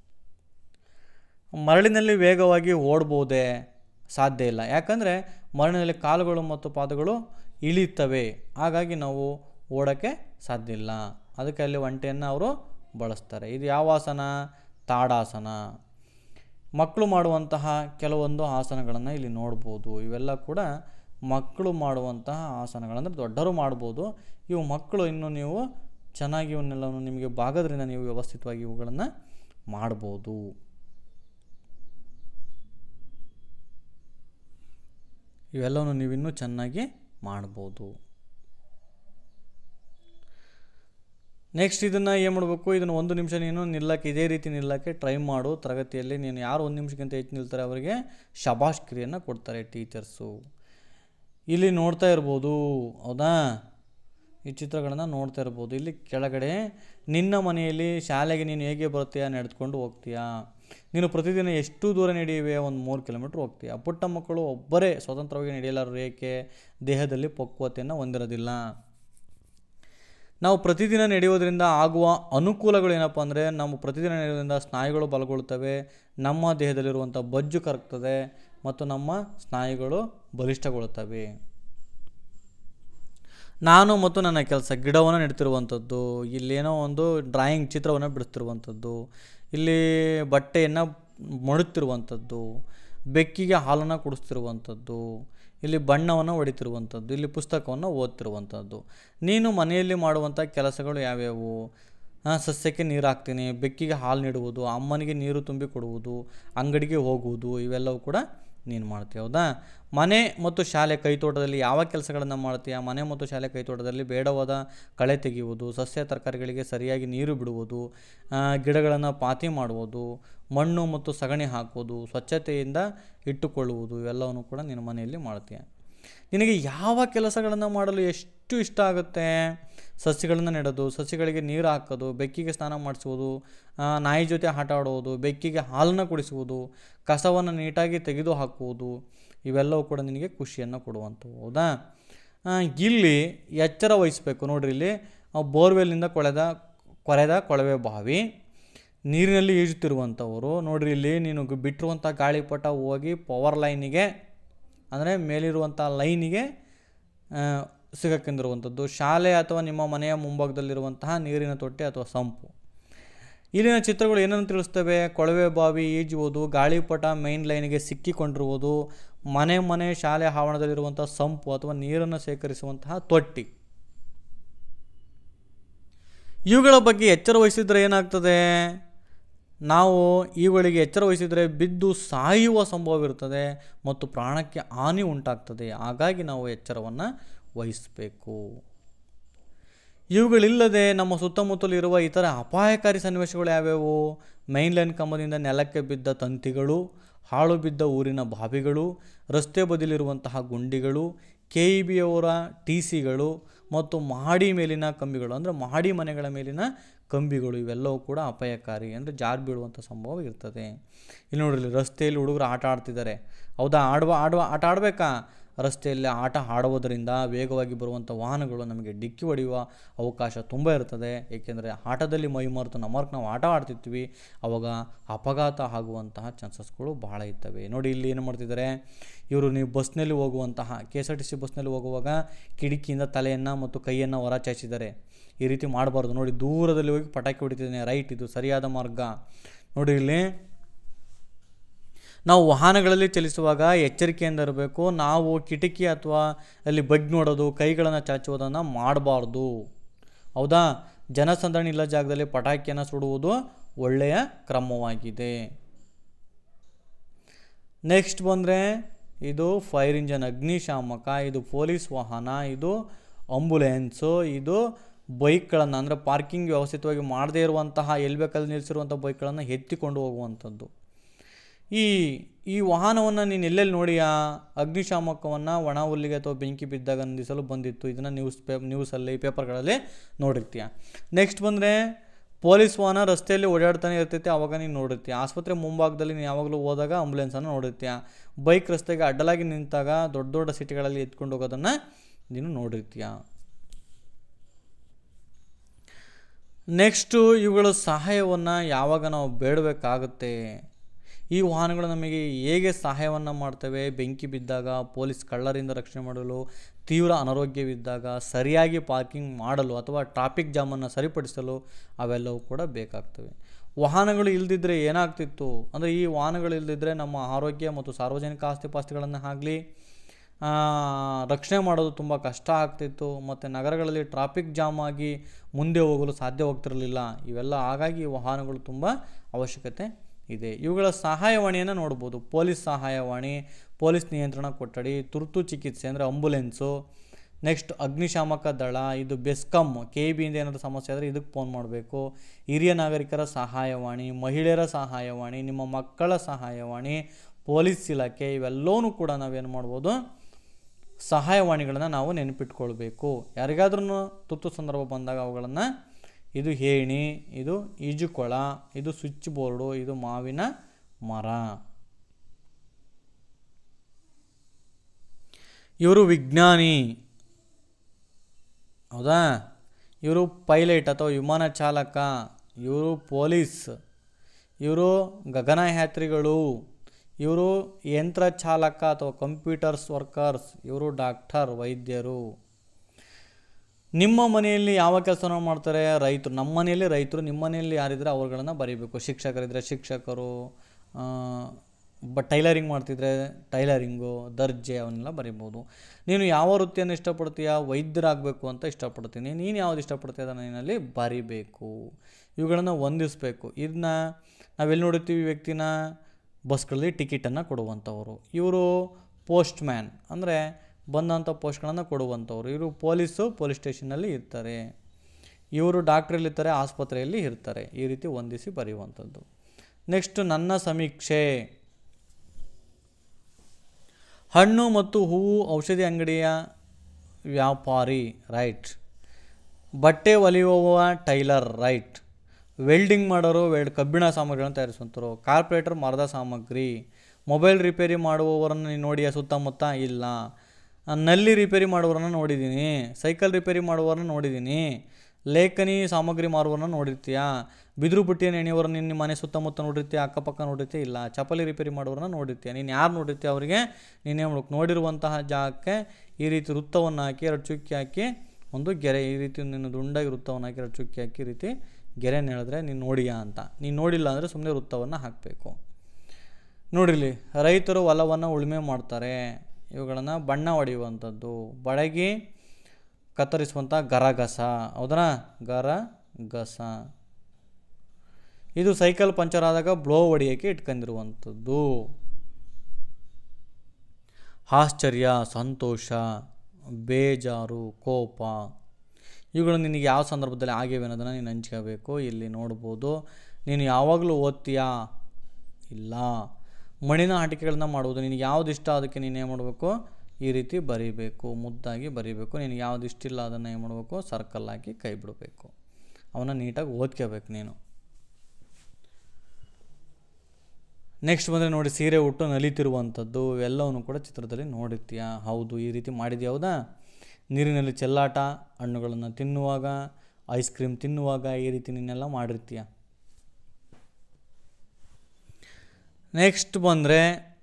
ಮರಳಿನಲ್ಲಿ ವೇಗವಾಗಿ ಓಡ್ಬೋದೇ, ಸಾಧ್ಯ ಇಲ್ಲ. ಯಾಕಂದರೆ ಮರಳಿನಲ್ಲಿ ಕಾಲುಗಳು ಮತ್ತು ಪಾದಗಳು ಇಳಿತವೆ, ಹಾಗಾಗಿ ನಾವು ಓಡೋಕ್ಕೆ ಸಾಧ್ಯ ಇಲ್ಲ. ಅದಕ್ಕೆ ಅಲ್ಲಿ ಒಂಟೆಯನ್ನು ಅವರು ಬಳಸ್ತಾರೆ. ಇದು ಯಾವ ಆಸನ, ತಾಡಾಸನ. ಮಕ್ಕಳು ಮಾಡುವಂತಹ ಕೆಲವೊಂದು ಆಸನಗಳನ್ನು ಇಲ್ಲಿ ನೋಡ್ಬೋದು. ಇವೆಲ್ಲ ಕೂಡ ಮಕ್ಕಳು ಮಾಡುವಂತಹ ಆಸನಗಳಂದರೆ ದೊಡ್ಡವರು ಮಾಡ್ಬೋದು. ಇವು ಮಕ್ಕಳು ಇನ್ನು ನೀವು ಚೆನ್ನಾಗಿ ಇವನ್ನೆಲ್ಲವನ್ನು ನಿಮಗೆ ಭಾಗದ್ರಿಂದ ನೀವು ವ್ಯವಸ್ಥಿತವಾಗಿ ಇವುಗಳನ್ನು ಮಾಡ್ಬೋದು. ಇವೆಲ್ಲವನ್ನು ನೀವಿನ್ನೂ ಚೆನ್ನಾಗಿ ಮಾಡ್ಬೋದು. ನೆಕ್ಸ್ಟ್ ಇದನ್ನು ಏನು ಮಾಡಬೇಕು, ಇದನ್ನು 1 ನಿಮಿಷ ನೀನು ನಿಲ್ಲಕ್ಕೆ, ಇದೇ ರೀತಿ ನಿಲ್ಲಕ್ಕೆ ಟ್ರೈ ಮಾಡು. ತರಗತಿಯಲ್ಲಿ ನೀನು ಯಾರು 1 ನಿಮಿಷಕ್ಕಿಂತ ಹೆಚ್ಚು ನಿಲ್ತಾರೆ ಅವರಿಗೆ ಶಬಾಷ್ ಕ್ರಿಯೆಯನ್ನು ಕೊಡ್ತಾರೆ ಟೀಚರ್ಸು. ಇಲ್ಲಿ ನೋಡ್ತಾ ಇರ್ಬೋದು, ಹೌದಾ, ಈ ಚಿತ್ರಗಳನ್ನು ನೋಡ್ತಾ ಇರ್ಬೋದು. ಇಲ್ಲಿ ಕೆಳಗಡೆ ನಿನ್ನ ಮನೆಯಲ್ಲಿ ಶಾಲೆಗೆ ನೀನು ಹೇಗೆ ಬರ್ತೀಯಾ, ನಡೆದುಕೊಂಡು ಹೋಗ್ತೀಯಾ. ನೀನು ಪ್ರತಿದಿನ ಎಷ್ಟು ದೂರ ನಡೆಯುವೆ, 3 ಕಿಲೋಮೀಟ್ರ್ ಹೋಗ್ತೀಯಾ. ಪುಟ್ಟ ಮಕ್ಕಳು ಒಬ್ಬರೇ ಸ್ವತಂತ್ರವಾಗಿ ನಡೆಯಲಾರರು, ಏಕೆ, ದೇಹದಲ್ಲಿ ಪಕ್ವತೆಯನ್ನು ಹೊಂದಿರೋದಿಲ್ಲ. ನಾವು ಪ್ರತಿದಿನ ನಡೆಯೋದ್ರಿಂದ ಆಗುವ ಅನುಕೂಲಗಳು ಏನಪ್ಪ ಅಂದರೆ, ನಾವು ಪ್ರತಿದಿನ ನಡೆಯೋದ್ರಿಂದ ಸ್ನಾಯುಗಳು ಬಲಗೊಳ್ಳುತ್ತವೆ, ನಮ್ಮ ದೇಹದಲ್ಲಿರುವಂಥ ಬೊಜ್ಜು ಕರಗ್ತದೆ ಮತ್ತು ನಮ್ಮ ಸ್ನಾಯುಗಳು ಬಲಿಷ್ಠಗೊಳ್ಳುತ್ತವೆ. ನಾನು ಮತ್ತು ನನ್ನ ಕೆಲಸ, ಗಿಡವನ್ನು ನೆಡ್ತಿರುವಂಥದ್ದು, ಇಲ್ಲೇನೋ ಒಂದು ಡ್ರಾಯಿಂಗ್ ಚಿತ್ರವನ್ನು ಬಿಡಿಸ್ತಿರುವಂಥದ್ದು, ಇಲ್ಲಿ ಬಟ್ಟೆಯನ್ನು ಮಡುತ್ತಿರುವಂಥದ್ದು, ಬೆಕ್ಕಿಗೆ ಹಾಲನ್ನು ಕುಡಿಸ್ತಿರುವಂಥದ್ದು, ಇಲ್ಲಿ ಬಣ್ಣವನ್ನು ಹೊಡಿತಿರುವಂಥದ್ದು, ಇಲ್ಲಿ ಪುಸ್ತಕವನ್ನು ಓದ್ತಿರುವಂಥದ್ದು. ನೀನು ಮನೆಯಲ್ಲಿ ಮಾಡುವಂಥ ಕೆಲಸಗಳು ಯಾವ್ಯಾವು? ಸಸ್ಯಕ್ಕೆ ನೀರು ಹಾಕ್ತೀನಿ, ಬೆಕ್ಕಿಗೆ ಹಾಲು ನೀಡುವುದು, ಅಮ್ಮನಿಗೆ ನೀರು ತುಂಬಿ ಕೊಡುವುದು, ಅಂಗಡಿಗೆ ಹೋಗುವುದು, ಇವೆಲ್ಲವೂ ಕೂಡ ನೀನು ಮಾಡ್ತೀಯ. ಹೌದಾ? ಮನೆ ಮತ್ತು ಶಾಲೆ ಕೈತೋಟದಲ್ಲಿ ಯಾವ ಕೆಲಸಗಳನ್ನು ಮಾಡ್ತೀಯ? ಮನೆ ಮತ್ತು ಶಾಲೆ ಕೈತೋಟದಲ್ಲಿ ಬೇಡವಾದ ಕಳೆ ತೆಗೆಯುವುದು, ಸಸ್ಯ ತರಕಾರಿಗಳಿಗೆ ಸರಿಯಾಗಿ ನೀರು ಬಿಡುವುದು, ಗಿಡಗಳನ್ನು ಪಾತಿ ಮಾಡುವುದು, ಮಣ್ಣು ಮತ್ತು ಸಗಣಿ ಹಾಕುವುದು, ಸ್ವಚ್ಛತೆಯಿಂದ ಇಟ್ಟುಕೊಳ್ಳುವುದು, ಇವೆಲ್ಲವನ್ನು ಕೂಡ ನೀನು ಮನೆಯಲ್ಲಿ ಮಾಡ್ತೀಯ. ನಿನಗೆ ಯಾವ ಕೆಲಸಗಳನ್ನು ಮಾಡಲು ಎಷ್ಟು ಇಷ್ಟ ಆಗುತ್ತೆ? ಸಸಿಗಳನ್ನು ನೆಡೋದು, ಸಸಿಗಳಿಗೆ ನೀರು ಹಾಕೋದು, ಬೆಕ್ಕಿಗೆ ಸ್ನಾನ ಮಾಡಿಸುವುದು, ನಾಯಿ ಜೊತೆ ಆಟ ಆಡುವುದು, ಬೆಕ್ಕಿಗೆ ಹಾಲನ್ನು ಕುಡಿಸುವುದು, ಕಸವನ್ನು ನೀಟಾಗಿ ತೆಗೆದು ಹಾಕುವುದು, ಇವೆಲ್ಲವೂ ಕೂಡ ನಿನಗೆ ಖುಷಿಯನ್ನು ಕೊಡುವಂಥವು. ಹೌದಾ? ಇಲ್ಲಿ ಎಚ್ಚರ ವಹಿಸಬೇಕು. ನೋಡ್ರಿ, ಇಲ್ಲಿ ಬೋರ್ವೆಲ್ನಿಂದ ಕೊರೆದ ಕೊಳವೆ ಬಾವಿ, ನೀರಿನಲ್ಲಿ ಈಜುತ್ತಿರುವಂಥವರು. ನೋಡ್ರಿ, ಇಲ್ಲಿ ನೀನು ಬಿಟ್ಟಿರುವಂಥ ಗಾಳಿಪಟ ಹೋಗಿ ಪವರ್ ಲೈನಿಗೆ, ಅಂದರೆ ಮೇಲಿರುವಂಥ ಲೈನಿಗೆ ಸಿಗಕ್ಕಿರುವಂಥದ್ದು. ಶಾಲೆ ಅಥವಾ ನಿಮ್ಮ ಮನೆಯ ಮುಂಭಾಗದಲ್ಲಿರುವಂತಹ ನೀರಿನ ತೊಟ್ಟಿ ಅಥವಾ ಸಂಪು. ಇಲ್ಲಿನ ಚಿತ್ರಗಳು ಏನನ್ನು ತಿಳಿಸ್ತವೆ? ಕೊಳವೆ ಬಾವಿ ಈಜುವುದು, ಗಾಳಿಪಟ ಮೈನ್ ಲೈನಿಗೆ ಸಿಕ್ಕಿಕೊಂಡಿರುವುದು, ಮನೆ ಶಾಲೆ ಆವರಣದಲ್ಲಿರುವಂಥ ಸಂಪು ಅಥವಾ ನೀರನ್ನು ಶೇಖರಿಸುವಂತಹ ತೊಟ್ಟಿ. ಇವುಗಳ ಬಗ್ಗೆ ಎಚ್ಚರ ವಹಿಸಿದರೆ ಏನಾಗ್ತದೆ? ನಾವು ಇವುಗಳಿಗೆ ಎಚ್ಚರ ವಹಿಸಿದರೆ ಬಿದ್ದು ಸಾಯುವ ಸಂಭವವಿರುತ್ತದೆ ಮತ್ತು ಪ್ರಾಣಕ್ಕೆ ಹಾನಿ ಉಂಟಾಗ್ತದೆ. ಹಾಗಾಗಿ ನಾವು ಎಚ್ಚರವನ್ನು ವಹಿಸಬೇಕು. ಇವುಗಳಿಲ್ಲದೆ ನಮ್ಮ ಸುತ್ತಮುತ್ತಲು ಇರುವ ಇತರ ಅಪಾಯಕಾರಿ ಸನ್ನಿವೇಶಗಳು ಯಾವ್ಯಾವು? ಮೈನ್ಲೈನ್ ಕಂಬದಿಂದ ನೆಲಕ್ಕೆ ಬಿದ್ದ ತಂತಿಗಳು, ಹಾಳು ಬಿದ್ದ ಊರಿನ ಬಾವಿಗಳು, ರಸ್ತೆ ಬದಿಲಿರುವಂತಹ ಗುಂಡಿಗಳು, KEBಯವರ TCಗಳು ಮತ್ತು ಮಹಡಿ ಮೇಲಿನ ಕಂಬಿಗಳು, ಅಂದರೆ ಮಹಡಿ ಮನೆಗಳ ಮೇಲಿನ ಕಂಬಿಗಳು, ಇವೆಲ್ಲವೂ ಕೂಡ ಅಪಾಯಕಾರಿ, ಅಂದರೆ ಜಾರು ಬೀಳುವಂಥ ಸಂಭವ ಇರ್ತದೆ. ಇಲ್ಲಿ ನೋಡ್ರಿ, ರಸ್ತೆಯಲ್ಲಿ ಹುಡುಗರು ಆಟ ಆಡ್ತಿದ್ದಾರೆ. ಹೌದಾ? ಆಟ ಆಡಬೇಕಾ? ರಸ್ತೆಯಲ್ಲಿ ಆಟ ಆಡುವುದರಿಂದ ವೇಗವಾಗಿ ಬರುವಂಥ ವಾಹನಗಳು ನಮಗೆ ಡಿಕ್ಕಿ ಹೊಡೆಯುವ ಅವಕಾಶ ತುಂಬ ಇರ್ತದೆ. ಏಕೆಂದರೆ ಆಟದಲ್ಲಿ ಮೈ ಮರೆತು ನಾವು ಆಟ ಆಡ್ತಿರ್ತೀವಿ, ಅವಾಗ ಅಪಘಾತ ಆಗುವಂತಹ ಚಾನ್ಸಸ್ಗಳು ಭಾಳ ಇರ್ತವೆ. ನೋಡಿ, ಇಲ್ಲಿ ಏನು ಮಾಡ್ತಿದ್ದಾರೆ ಇವರು, ನೀವು ಬಸ್ನಲ್ಲಿ ಹೋಗುವಂತಹ KSRTC ಬಸ್ನಲ್ಲಿ ಹೋಗುವಾಗ ಕಿಟಕಿಯಿಂದ ತಲೆಯನ್ನು ಮತ್ತು ಕೈಯನ್ನು ಹೊರ ಚಾಚಿದ್ದಾರೆ. ಈ ರೀತಿ ಮಾಡಬಾರ್ದು. ನೋಡಿ, ದೂರದಲ್ಲಿ ಹೋಗಿ ಪಟಾಕಿ ಹೊಡಿತಿದ್ದೇನೆ, ರೈಟ್, ಇದು ಸರಿಯಾದ ಮಾರ್ಗ. ನೋಡಿ, ಇಲ್ಲಿ ನಾವು ವಾಹನಗಳಲ್ಲಿ ಚಲಿಸುವಾಗ ಎಚ್ಚರಿಕೆಯಿಂದ ಇರಬೇಕು. ನಾವು ಕಿಟಕಿ ಅಥವಾ ಅಲ್ಲಿ ಬಗ್ಗಿ ನೋಡೋದು, ಕೈಗಳನ್ನು ಚಾಚುವುದನ್ನು ಮಾಡಬಾರ್ದು. ಹೌದಾ? ಜನಸಂದಣಿ ಇಲ್ಲ ಜಾಗದಲ್ಲಿ ಪಟಾಕಿಯನ್ನು ಸುಡುವುದು ಒಳ್ಳೆಯ ಕ್ರಮವಾಗಿದೆ. ನೆಕ್ಸ್ಟ್ ಬಂದರೆ, ಇದು ಫೈರ್ ಇಂಜನ್, ಅಗ್ನಿಶಾಮಕ, ಇದು ಪೊಲೀಸ್ ವಾಹನ, ಇದು ಆಂಬುಲೆನ್ಸು, ಇದು ಬೈಕ್ಗಳನ್ನು, ಅಂದರೆ ಪಾರ್ಕಿಂಗ್ ವ್ಯವಸ್ಥಿತವಾಗಿ ಮಾಡದೇ ಇರುವಂತಹ, ಎಲ್ಲಿ ಬೇಕಾದ್ರೆ ನಿಲ್ಲಿಸಿರುವಂಥ ಬೈಕ್ಗಳನ್ನು ಎತ್ತಿಕೊಂಡು ಹೋಗುವಂಥದ್ದು. ಈ ವಾಹನವನ್ನು ನೀನು ಎಲ್ಲೆಲ್ಲಿ ನೋಡಿಯಾ? ಅಗ್ನಿಶಾಮಕವನ್ನು ಒಣ ಹುಲ್ಲಿಗೆ ಅಥವಾ ಬೆಂಕಿ ಬಿದ್ದಾಗ ನಿಲ್ಲಿಸಲು ಬಂದಿತ್ತು. ಇದನ್ನು ನ್ಯೂಸಲ್ಲಿ ಪೇಪರ್ಗಳಲ್ಲಿ ನೋಡಿರ್ತೀಯ. ನೆಕ್ಸ್ಟ್ ಬಂದರೆ, ಪೊಲೀಸ್ ವಾಹನ ರಸ್ತೆಯಲ್ಲಿ ಓಡಾಡ್ತಾನೆ ಇರ್ತೈತೆ, ಆವಾಗ ನೀನು ನೋಡಿರ್ತೀಯ. ಆಸ್ಪತ್ರೆ ಮುಂಭಾಗದಲ್ಲಿ ನೀನು ಯಾವಾಗಲೂ ಹೋದಾಗ ಆಂಬುಲೆನ್ಸನ್ನು ನೋಡಿರ್ತೀಯ. ಬೈಕ್ ರಸ್ತೆಗೆ ಅಡ್ಡಲಾಗಿ ನಿಂತಾಗ ದೊಡ್ಡ ಸಿಟಿಗಳಲ್ಲಿ ಎತ್ಕೊಂಡು ಹೋಗೋದನ್ನು ನೀನು ನೋಡಿರ್ತೀಯ. ನೆಕ್ಸ್ಟು, ಇವುಗಳ ಸಹಾಯವನ್ನು ಯಾವಾಗ ನಾವು ಬೇಡಬೇಕಾಗುತ್ತೆ? ಈ ವಾಹನಗಳು ನಮಗೆ ಹೇಗೆ ಸಹಾಯವನ್ನು ಮಾಡ್ತವೆ? ಬೆಂಕಿ ಬಿದ್ದಾಗ, ಪೊಲೀಸ್ ಕಳ್ಳರಿಂದ ರಕ್ಷಣೆ ಮಾಡಲು, ತೀವ್ರ ಅನಾರೋಗ್ಯವಿದ್ದಾಗ, ಸರಿಯಾಗಿ ಪಾರ್ಕಿಂಗ್ ಮಾಡಲು ಅಥವಾ ಟ್ರಾಫಿಕ್ ಜಾಮನ್ನು ಸರಿಪಡಿಸಲು ಅವೆಲ್ಲವೂ ಕೂಡ ಬೇಕಾಗ್ತವೆ. ವಾಹನಗಳು ಇಲ್ಲದಿದ್ದರೆ ಏನಾಗ್ತಿತ್ತು ಅಂದರೆ, ಈ ವಾಹನಗಳು ಇಲ್ಲದಿದ್ದರೆ ನಮ್ಮ ಆರೋಗ್ಯ ಮತ್ತು ಸಾರ್ವಜನಿಕ ಆಸ್ತಿಪಾಸ್ತಿಗಳನ್ನು ಆಗಲಿ ರಕ್ಷಣೆ ಮಾಡೋದು ತುಂಬ ಕಷ್ಟ ಆಗ್ತಿತ್ತು. ಮತ್ತು ನಗರಗಳಲ್ಲಿ ಟ್ರಾಫಿಕ್ ಜಾಮ್ ಆಗಿ ಮುಂದೆ ಹೋಗಲು ಸಾಧ್ಯವಾಗ್ತಿರಲಿಲ್ಲ. ಇವೆಲ್ಲ ಹಾಗಾಗಿ ವಾಹನಗಳು ತುಂಬ ಅವಶ್ಯಕತೆ ಇದೆ. ಇವುಗಳ ಸಹಾಯವಾಣಿಯನ್ನು ನೋಡ್ಬೋದು. ಪೊಲೀಸ್ ಸಹಾಯವಾಣಿ, ಪೊಲೀಸ್ ನಿಯಂತ್ರಣ ಕೊಠಡಿ, ತುರ್ತು ಚಿಕಿತ್ಸೆ ಅಂದರೆ ಆಂಬುಲೆನ್ಸು, ನೆಕ್ಸ್ಟ್ ಅಗ್ನಿಶಾಮಕ ದಳ, ಇದು ಬೆಸ್ಕಾಂ, KEBಯಿಂದ ಏನಾದರೂ ಸಮಸ್ಯೆ ಆದರೆ ಇದಕ್ಕೆ ಫೋನ್ ಮಾಡಬೇಕು. ಹಿರಿಯ ನಾಗರಿಕರ ಸಹಾಯವಾಣಿ, ಮಹಿಳೆಯರ ಸಹಾಯವಾಣಿ, ನಿಮ್ಮ ಮಕ್ಕಳ ಸಹಾಯವಾಣಿ, ಪೊಲೀಸ್ ಇಲಾಖೆ, ಇವೆಲ್ಲವೂ ಕೂಡ ನಾವೇನು ಮಾಡ್ಬೋದು? ಸಹಾಯವಾಣಿಗಳನ್ನು ನಾವು ನೆನಪಿಟ್ಕೊಳ್ಬೇಕು. ಯಾರಿಗಾದ್ರೂ ತುರ್ತು ಸಂದರ್ಭ ಬಂದಾಗ ಅವುಗಳನ್ನು, ಇದು ಏಣಿ, ಇದು ಈಜುಕೊಳ, ಇದು ಸ್ವಿಚ್ ಬೋರ್ಡು, ಇದು ಮಾವಿನ ಮರ. ಇವರು ವಿಜ್ಞಾನಿ, ಹೌದಾ? ಇವರು ಪೈಲಟ್ ಅಥವಾ ವಿಮಾನ ಚಾಲಕ, ಇವರು ಪೊಲೀಸ್, ಇವರು ಗಗನಯಾತ್ರಿಗಳು, ಇವರು ಯಂತ್ರ ಚಾಲಕ ಅಥವಾ ಕಂಪ್ಯೂಟರ್ಸ್ ವರ್ಕರ್ಸ್, ಇವರು ಡಾಕ್ಟರ್, ವೈದ್ಯರು. ನಿಮ್ಮ ಮನೆಯಲ್ಲಿ ಯಾವ ಕೆಲಸನ ಮಾಡ್ತಾರೆ? ರೈತರು. ನಮ್ಮ ಮನೆಯಲ್ಲಿ ರೈತರು, ನಿಮ್ಮ ಮನೆಯಲ್ಲಿ ಯಾರಿದ್ರೆ ಅವ್ರುಗಳನ್ನು ಬರೀಬೇಕು. ಶಿಕ್ಷಕರಿದ್ದರೆ ಶಿಕ್ಷಕರು, ಟೈಲರಿಂಗ್ ಮಾಡ್ತಿದ್ರೆ ಟೈಲರಿಂಗು, ದರ್ಜೆ ಅವನ್ನೆಲ್ಲ ಬರಿಬೋದು. ನೀನು ಯಾವ ವೃತ್ತಿಯನ್ನು ಇಷ್ಟಪಡ್ತೀಯ, ವೈದ್ಯರಾಗಬೇಕು ಅಂತ ಇಷ್ಟಪಡ್ತೀನಿ, ನೀನು ಯಾವ್ದು ಇಷ್ಟಪಡ್ತೀಯ ಅದನ್ನು ನೀನಲ್ಲಿ ಬರಿಬೇಕು. ಇವುಗಳನ್ನು ಹೊಂದಿಸ್ಬೇಕು. ಇದನ್ನ ನಾವೆಲ್ಲಿ ನೋಡುತ್ತೀವಿ, ವ್ಯಕ್ತಿನ ಬಸ್ಗಳಲ್ಲಿ ಟಿಕೆಟನ್ನು ಕೊಡುವಂಥವ್ರು. ಇವರು ಪೋಸ್ಟ್ ಮ್ಯಾನ್ ಅಂದರೆ ಬಂದಂಥ ಪೋಸ್ಟ್ಗಳನ್ನು ಕೊಡುವಂಥವ್ರು. ಇವರು ಪೊಲೀಸ್ ಸ್ಟೇಷನ್ನಲ್ಲಿ ಇರ್ತಾರೆ. ಇವರು ಡಾಕ್ಟ್ರಲ್ಲಿರ್ತಾರೆ, ಆಸ್ಪತ್ರೆಯಲ್ಲಿ ಇರ್ತಾರೆ. ಈ ರೀತಿ ಹೊಂದಿಸಿ ಬರೆಯುವಂಥದ್ದು. ನೆಕ್ಸ್ಟ್ ನನ್ನ ಸಮೀಕ್ಷೆ. ಹಣ್ಣು ಮತ್ತು ಹೂವು ಔಷಧಿ ಅಂಗಡಿಯ ವ್ಯಾಪಾರಿ, ರೈಟ್. ಬಟ್ಟೆ ಹೊಲಿಯುವ ಟೈಲರ್, ರೈಟ್. ವೆಲ್ಡಿಂಗ್ ಮಾಡೋರು ಕಬ್ಬಿಣ ಸಾಮಗ್ರಿಗಳನ್ನು ತಯಾರಿಸುವಂಥವ್ರು. ಕಾರ್ಪೊರೇಟರ್ ಮರದ ಸಾಮಗ್ರಿ. ಮೊಬೈಲ್ ರಿಪೇರಿ ಮಾಡುವವರನ್ನು ನೀನು ನೋಡಿಯ ಸುತ್ತಮುತ್ತ? ಇಲ್ಲ. ನಲ್ಲಿ ರಿಪೇರಿ ಮಾಡುವವರನ್ನು ನೋಡಿದ್ದೀನಿ, ಸೈಕಲ್ ರಿಪೇರಿ ಮಾಡುವವರನ್ನು ನೋಡಿದ್ದೀನಿ, ಲೇಖನಿ ಸಾಮಗ್ರಿ ಮಾರುವವರನ್ನು ನೋಡಿರ್ತೀಯಾ, ಬಿದಿರು ಬುಟ್ಟಿಯನ್ನು ಎಣೆಯುವವರನ್ನು ನಿನ್ನ ಮನೆ ಸುತ್ತಮುತ್ತ ನೋಡಿರ್ತೀಯ, ಅಕ್ಕಪಕ್ಕ ನೋಡಿರ್ತೀಯ? ಇಲ್ಲ. ಚಪ್ಪಲಿ ರಿಪೇರಿ ಮಾಡುವವರನ್ನ ನೋಡಿರ್ತೀಯ. ನೀನು ಯಾರು ನೋಡಿರ್ತೀಯ ಅವರಿಗೆ ನೀನೇ ನೋಡಿರುವಂತಹ ಜಾಗಕ್ಕೆ ಈ ರೀತಿ ವೃತ್ತವನ್ನು ಹಾಕಿ 2 ಚುಕ್ಕಿ ಹಾಕಿ ಒಂದು ಗೆರೆ, ಈ ರೀತಿ ನೀನು ದುಂಡಾಗಿ ವೃತ್ತವನ್ನು ಹಾಕಿ 2 ಚುಕ್ಕಿ ಹಾಕಿ ಈ ರೀತಿ ಗೆರೆನ ಹೇಳಿದ್ರೆ ನೀನು ನೋಡಿಯಾ ಅಂತ. ನೀನು ನೋಡಿಲ್ಲ ಅಂದರೆ ಸುಮ್ಮನೆ ವೃತ್ತವನ್ನು ಹಾಕಬೇಕು. ನೋಡಿರಲಿ, ರೈತರು ಹೊಲವನ್ನು ಉಳುಮೆ ಮಾಡ್ತಾರೆ. ಇವುಗಳನ್ನು ಬಣ್ಣ ಹೊಡೆಯುವಂಥದ್ದು. ಬಡಗಿ ಕತ್ತರಿಸುವಂಥ ಗರಗಸ, ಹೌದಾ, ಗರಗಸ. ಇದು ಸೈಕಲ್ ಪಂಚರ್ ಆದಾಗ ಬ್ಲೋ ಹೊಡೆಯೋಕ್ಕೆ ಇಟ್ಕೊಂಡಿರುವಂಥದ್ದು. ಆಶ್ಚರ್ಯ, ಸಂತೋಷ, ಬೇಜಾರು, ಕೋಪ, ಇವುಗಳು ನಿನಗೆ ಯಾವ ಸಂದರ್ಭದಲ್ಲಿ ಆಗಿವೆ ಅನ್ನೋದನ್ನು ನೀನು ಹಂಚ್ಕೋಬೇಕು. ಇಲ್ಲಿ ನೋಡ್ಬೋದು. ನೀನು ಯಾವಾಗಲೂ ಓದ್ತೀಯಾ? ಇಲ್ಲ. ಮಣ್ಣಿನ ಆಟಿಕೆಗಳನ್ನ ಮಾಡುವುದು. ನಿನಗೆ ಯಾವ್ದು ಇಷ್ಟ ಅದಕ್ಕೆ ನೀನು ಏನು ಮಾಡಬೇಕು, ಈ ರೀತಿ ಬರೀಬೇಕು, ಮುದ್ದಾಗಿ ಬರೀಬೇಕು. ನಿನಗೆ ಯಾವ್ದು ಇಷ್ಟ ಇಲ್ಲ ಅದನ್ನು ಏನು ಮಾಡಬೇಕು, ಸರ್ಕಲ್ ಹಾಕಿ ಕೈ ಬಿಡಬೇಕು. ಅವನ್ನ ನೀಟಾಗಿ ಓದ್ಕೋಬೇಕು ನೀನು. ನೆಕ್ಸ್ಟ್ ಬಂದರೆ ನೋಡಿ, ಸೀರೆ ಉಟ್ಟು ನಲಿತಿರುವಂಥದ್ದು. ಇವೆಲ್ಲವನ್ನು ಕೂಡ ಚಿತ್ರದಲ್ಲಿ ನೋಡಿರ್ತೀಯ. ಹೌದು, ಈ ರೀತಿ ಮಾಡಿದ್ಯಾ, ಹೌದಾ. ನೀರಿನಲ್ಲಿ ಚೆಲ್ಲಾಟ, ಹಣ್ಣುಗಳನ್ನು ತಿನ್ನುವಾಗ, ಐಸ್ ಕ್ರೀಮ್ ತಿನ್ನುವಾಗ ಈ ರೀತಿ ನೀನೆಲ್ಲ ಮಾಡಿರ್ತೀಯ. ನೆಕ್ಸ್ಟ್ ಬಂದರೆ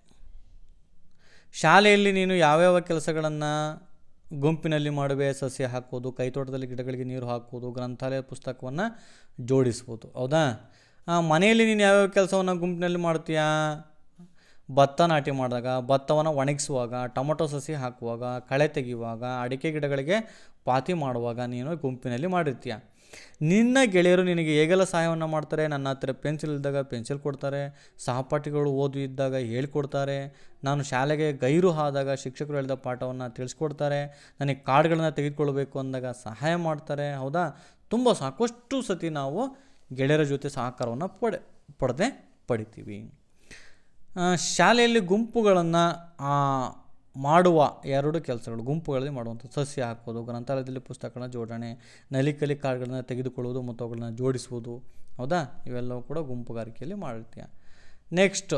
ಶಾಲೆಯಲ್ಲಿ ನೀನು ಯಾವ್ಯಾವ ಕೆಲಸಗಳನ್ನು ಗುಂಪಿನಲ್ಲಿ ಮಾಡುವೆ? ಸಸ್ಯ ಹಾಕೋದು, ಕೈತೋಟದಲ್ಲಿ ಗಿಡಗಳಿಗೆ ನೀರು ಹಾಕೋದು, ಗ್ರಂಥಾಲಯ ಪುಸ್ತಕವನ್ನು ಜೋಡಿಸ್ಬೋದು, ಹೌದಾ. ಮನೆಯಲ್ಲಿ ನೀನು ಯಾವ್ಯಾವ ಕೆಲಸವನ್ನು ಗುಂಪಿನಲ್ಲಿ ಮಾಡ್ತೀಯಾ? ಭತ್ತ ನಾಟಿ ಮಾಡಿದಾಗ, ಭತ್ತವನ್ನು ಒಣಗಿಸುವಾಗ, ಟೊಮೊಟೊ ಸಸಿ ಹಾಕುವಾಗ, ಕಳೆ ತೆಗೆಯುವಾಗ, ಅಡಿಕೆ ಗಿಡಗಳಿಗೆ ಪಾತಿ ಮಾಡುವಾಗ ನೀನು ಗುಂಪಿನಲ್ಲಿ ಮಾಡಿರ್ತೀಯ. ನಿನ್ನ ಗೆಳೆಯರು ನಿನಗೆ ಹೇಗೆಲ್ಲ ಸಹಾಯವನ್ನು ಮಾಡ್ತಾರೆ? ನನ್ನ ಹತ್ತಿರ ಪೆನ್ಸಿಲ್ ಇದ್ದಾಗ ಪೆನ್ಸಿಲ್ ಕೊಡ್ತಾರೆ, ಸಹಪಾಠಿಗಳು ಓದು ಇದ್ದಾಗ ಹೇಳ್ಕೊಡ್ತಾರೆ, ನಾನು ಶಾಲೆಗೆ ಗೈರು ಆದಾಗ ಶಿಕ್ಷಕರು ಹೇಳಿದ ಪಾಠವನ್ನು ತಿಳಿಸ್ಕೊಡ್ತಾರೆ, ನನಗೆ ಕಾರ್ಡ್ಗಳನ್ನು ತೆಗೆದುಕೊಳ್ಬೇಕು ಅಂದಾಗ ಸಹಾಯ ಮಾಡ್ತಾರೆ, ಹೌದಾ. ತುಂಬ ಸಾಕಷ್ಟು ಸತಿ ನಾವು ಗೆಳೆಯರ ಜೊತೆ ಸಹಕಾರವನ್ನು ಪಡಿತೀವಿ. ಶಾಲೆಯಲ್ಲಿ ಗುಂಪುಗಳನ್ನು ಮಾಡುವ 2 ಕೆಲಸಗಳು, ಗುಂಪುಗಳಲ್ಲಿ ಮಾಡುವಂಥದ್ದು. ಸಸ್ಯ ಹಾಕೋದು, ಗ್ರಂಥಾಲಯದಲ್ಲಿ ಪುಸ್ತಕಗಳ ಜೋಡಣೆ, ನಲಿಕಲಿ ಕಾರ್ಡ್ಗಳನ್ನು ತೆಗೆದುಕೊಳ್ಳುವುದು ಮತ್ತು ಅವುಗಳನ್ನು ಜೋಡಿಸುವುದು, ಹೌದಾ. ಇವೆಲ್ಲವೂ ಕೂಡ ಗುಂಪುಗಾರಿಕೆಯಲ್ಲಿ ಮಾಡಿರ್ತೀಯ. ನೆಕ್ಸ್ಟ್,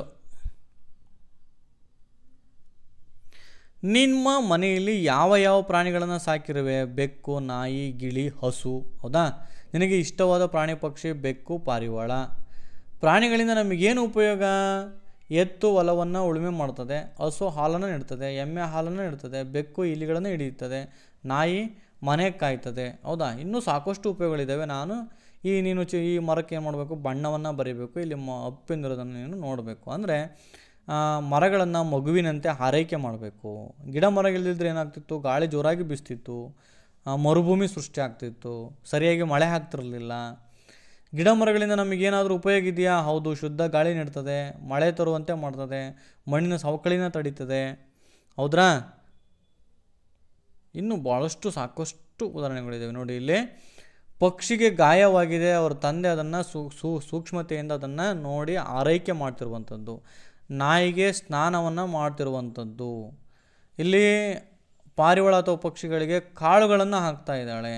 ನಿಮ್ಮ ಮನೆಯಲ್ಲಿ ಯಾವ ಪ್ರಾಣಿಗಳನ್ನು ಸಾಕಿರುವೆ? ಬೆಕ್ಕು, ನಾಯಿ, ಗಿಳಿ, ಹಸು, ಹೌದಾ. ನಿನಗೆ ಇಷ್ಟವಾದ ಪ್ರಾಣಿ ಪಕ್ಷಿ ಬೆಕ್ಕು, ಪಾರಿವಾಳ. ಪ್ರಾಣಿಗಳಿಂದ ನಮಗೇನು ಉಪಯೋಗ? ಎತ್ತು ಹೊಲವನ್ನು ಉಳುಮೆ ಮಾಡ್ತದೆ, ಹಸು ಹಾಲನ್ನು ನೀಡ್ತದೆ, ಎಮ್ಮೆ ಹಾಲನ್ನು ನೀಡ್ತದೆ, ಬೆಕ್ಕು ಇಲಿಗಳನ್ನು ಹಿಡಿಯುತ್ತದೆ, ನಾಯಿ ಮನೆ ಕಾಯ್ತದೆ, ಹೌದಾ. ಇನ್ನೂ ಸಾಕಷ್ಟು ಉಪಯೋಗಗಳಿದ್ದಾವೆ. ನೀನು ಈ ಮರಕ್ಕೆ ಏನು ಮಾಡಬೇಕು, ಬಣ್ಣವನ್ನು ಬರೀಬೇಕು. ಇಲ್ಲಿ ಅಪ್ಪಿಂದಿರೋದನ್ನು ನೀನು ನೋಡಬೇಕು. ಅಂದರೆ ಮರಗಳನ್ನು ಮಗುವಿನಂತೆ ಆರೈಕೆ ಮಾಡಬೇಕು. ಗಿಡ ಮರಗಳಿಲ್ಲದ್ರೆ ಏನಾಗ್ತಿತ್ತು, ಗಾಳಿ ಜೋರಾಗಿ ಬೀಸ್ತಿತ್ತು, ಮರುಭೂಮಿ ಸೃಷ್ಟಿ ಆಗ್ತಿತ್ತು, ಸರಿಯಾಗಿ ಮಳೆ ಆಗ್ತಿರಲಿಲ್ಲ. ಗಿಡ ಮರಗಳಿಂದ ನಮಗೇನಾದರೂ ಉಪಯೋಗ ಇದೆಯಾ? ಹೌದು, ಶುದ್ಧ ಗಾಳಿ ನೀಡ್ತದೆ, ಮಳೆ ತರುವಂತೆ ಮಾಡ್ತದೆ, ಮಣ್ಣಿನ ಸವಕಳಿನ ತಡೀತದೆ, ಹೌದ್ರಾ. ಇನ್ನು ಭಾಳಷ್ಟು ಸಾಕಷ್ಟು ಉದಾಹರಣೆಗಳಿದ್ದಾವೆ ನೋಡಿ. ಇಲ್ಲಿ ಪಕ್ಷಿಗೆ ಗಾಯವಾಗಿದೆ, ಅವರ ತಂದೆ ಅದನ್ನು ಸೂಕ್ಷ್ಮತೆಯಿಂದ ಅದನ್ನು ನೋಡಿ ಆರೈಕೆ ಮಾಡ್ತಿರುವಂಥದ್ದು. ನಾಯಿಗೆ ಸ್ನಾನವನ್ನು ಮಾಡ್ತಿರುವಂಥದ್ದು. ಇಲ್ಲಿ ಪಾರಿವಾಳ ಅಥವಾ ಪಕ್ಷಿಗಳಿಗೆ ಕಾಳುಗಳನ್ನು ಹಾಕ್ತಾ ಇದ್ದಾಳೆ.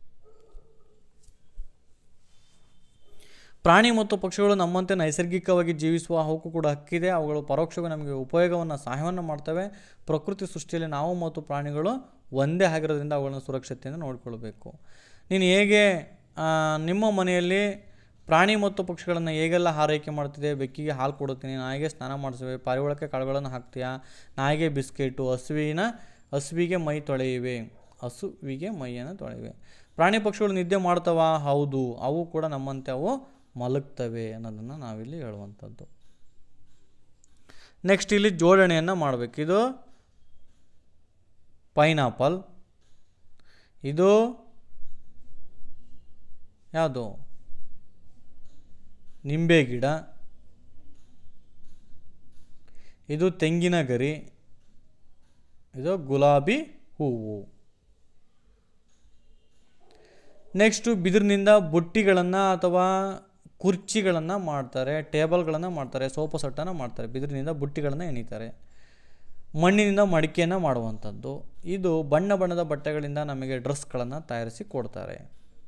ಪ್ರಾಣಿ ಮತ್ತು ಪಕ್ಷಿಗಳು ನಮ್ಮಂತೆ ನೈಸರ್ಗಿಕವಾಗಿ ಜೀವಿಸುವ ಅವಕ್ಕೂ ಕೂಡ ಹಕ್ಕಿದೆ. ಅವುಗಳು ಪರೋಕ್ಷವಾಗಿ ನಮಗೆ ಉಪಯೋಗವನ್ನು, ಸಹಾಯವನ್ನು ಮಾಡ್ತವೆ. ಪ್ರಕೃತಿ ಸೃಷ್ಟಿಯಲ್ಲಿ ನಾವು ಮತ್ತು ಪ್ರಾಣಿಗಳು ಒಂದೇ ಆಗಿರೋದ್ರಿಂದ ಅವುಗಳನ್ನು ಸುರಕ್ಷತೆಯಿಂದ ನೋಡಿಕೊಳ್ಬೇಕು. ನೀನು ಹೇಗೆ ನಿಮ್ಮ ಮನೆಯಲ್ಲಿ ಪ್ರಾಣಿ ಮತ್ತು ಪಕ್ಷಿಗಳನ್ನು ಹೇಗೆಲ್ಲ ಆರೈಕೆ ಮಾಡ್ತಿದೆ? ಬೆಕ್ಕಿಗೆ ಹಾಲು ಕೊಡುತ್ತೀನಿ, ನಾಯಿಗೆ ಸ್ನಾನ ಮಾಡಿಸುವೆ, ಪಾರಿವಾಳಕ್ಕೆ ಕಾಳುಗಳನ್ನು ಹಾಕ್ತೀಯಾ, ನಾಯಿಗೆ ಬಿಸ್ಕೆಟು, ಹಸುವಿಗೆ ಮೈಯನ್ನು ತೊಳೆಯುವೆ. ಪ್ರಾಣಿ ಪಕ್ಷಿಗಳು ನಿದ್ದೆ ಮಾಡ್ತವ? ಹೌದು, ಅವು ಕೂಡ ನಮ್ಮಂತೆ ಅವು ಮಲಗ್ತವೆ ಅನ್ನೋದನ್ನು ನಾವಿಲ್ಲಿ ಹೇಳುವಂಥದ್ದು. ನೆಕ್ಸ್ಟ್ ಇಲ್ಲಿ ಜೋಡಣೆಯನ್ನು ಮಾಡಬೇಕು. ಇದು ಪೈನಾಪಲ್, ಇದು ಯಾವುದು ನಿಂಬೆ ಗಿಡ, ಇದು ತೆಂಗಿನ ಗರಿ, ಇದು ಗುಲಾಬಿ ಹೂವು. ನೆಕ್ಸ್ಟು ಬಿದಿರಿನಿಂದ ಬುಟ್ಟಿಗಳನ್ನು ಅಥವಾ ಕುರ್ಚಿಗಳನ್ನು ಮಾಡ್ತಾರೆ, ಟೇಬಲ್ಗಳನ್ನು ಮಾಡ್ತಾರೆ, ಸೋಫಾ ಸೆಟ್ಟನ್ನು ಮಾಡ್ತಾರೆ. ಬಿದಿರಿನಿಂದ ಬುಟ್ಟಿಗಳನ್ನು ಎಣಿತಾರೆ. ಮಣ್ಣಿನಿಂದ ಮಡಿಕೆಯನ್ನು ಮಾಡುವಂಥದ್ದು. ಇದು ಬಣ್ಣ ಬಣ್ಣದ ಬಟ್ಟೆಗಳಿಂದ ನಮಗೆ ಡ್ರೆಸ್ಗಳನ್ನು ತಯಾರಿಸಿ ಕೊಡ್ತಾರೆ.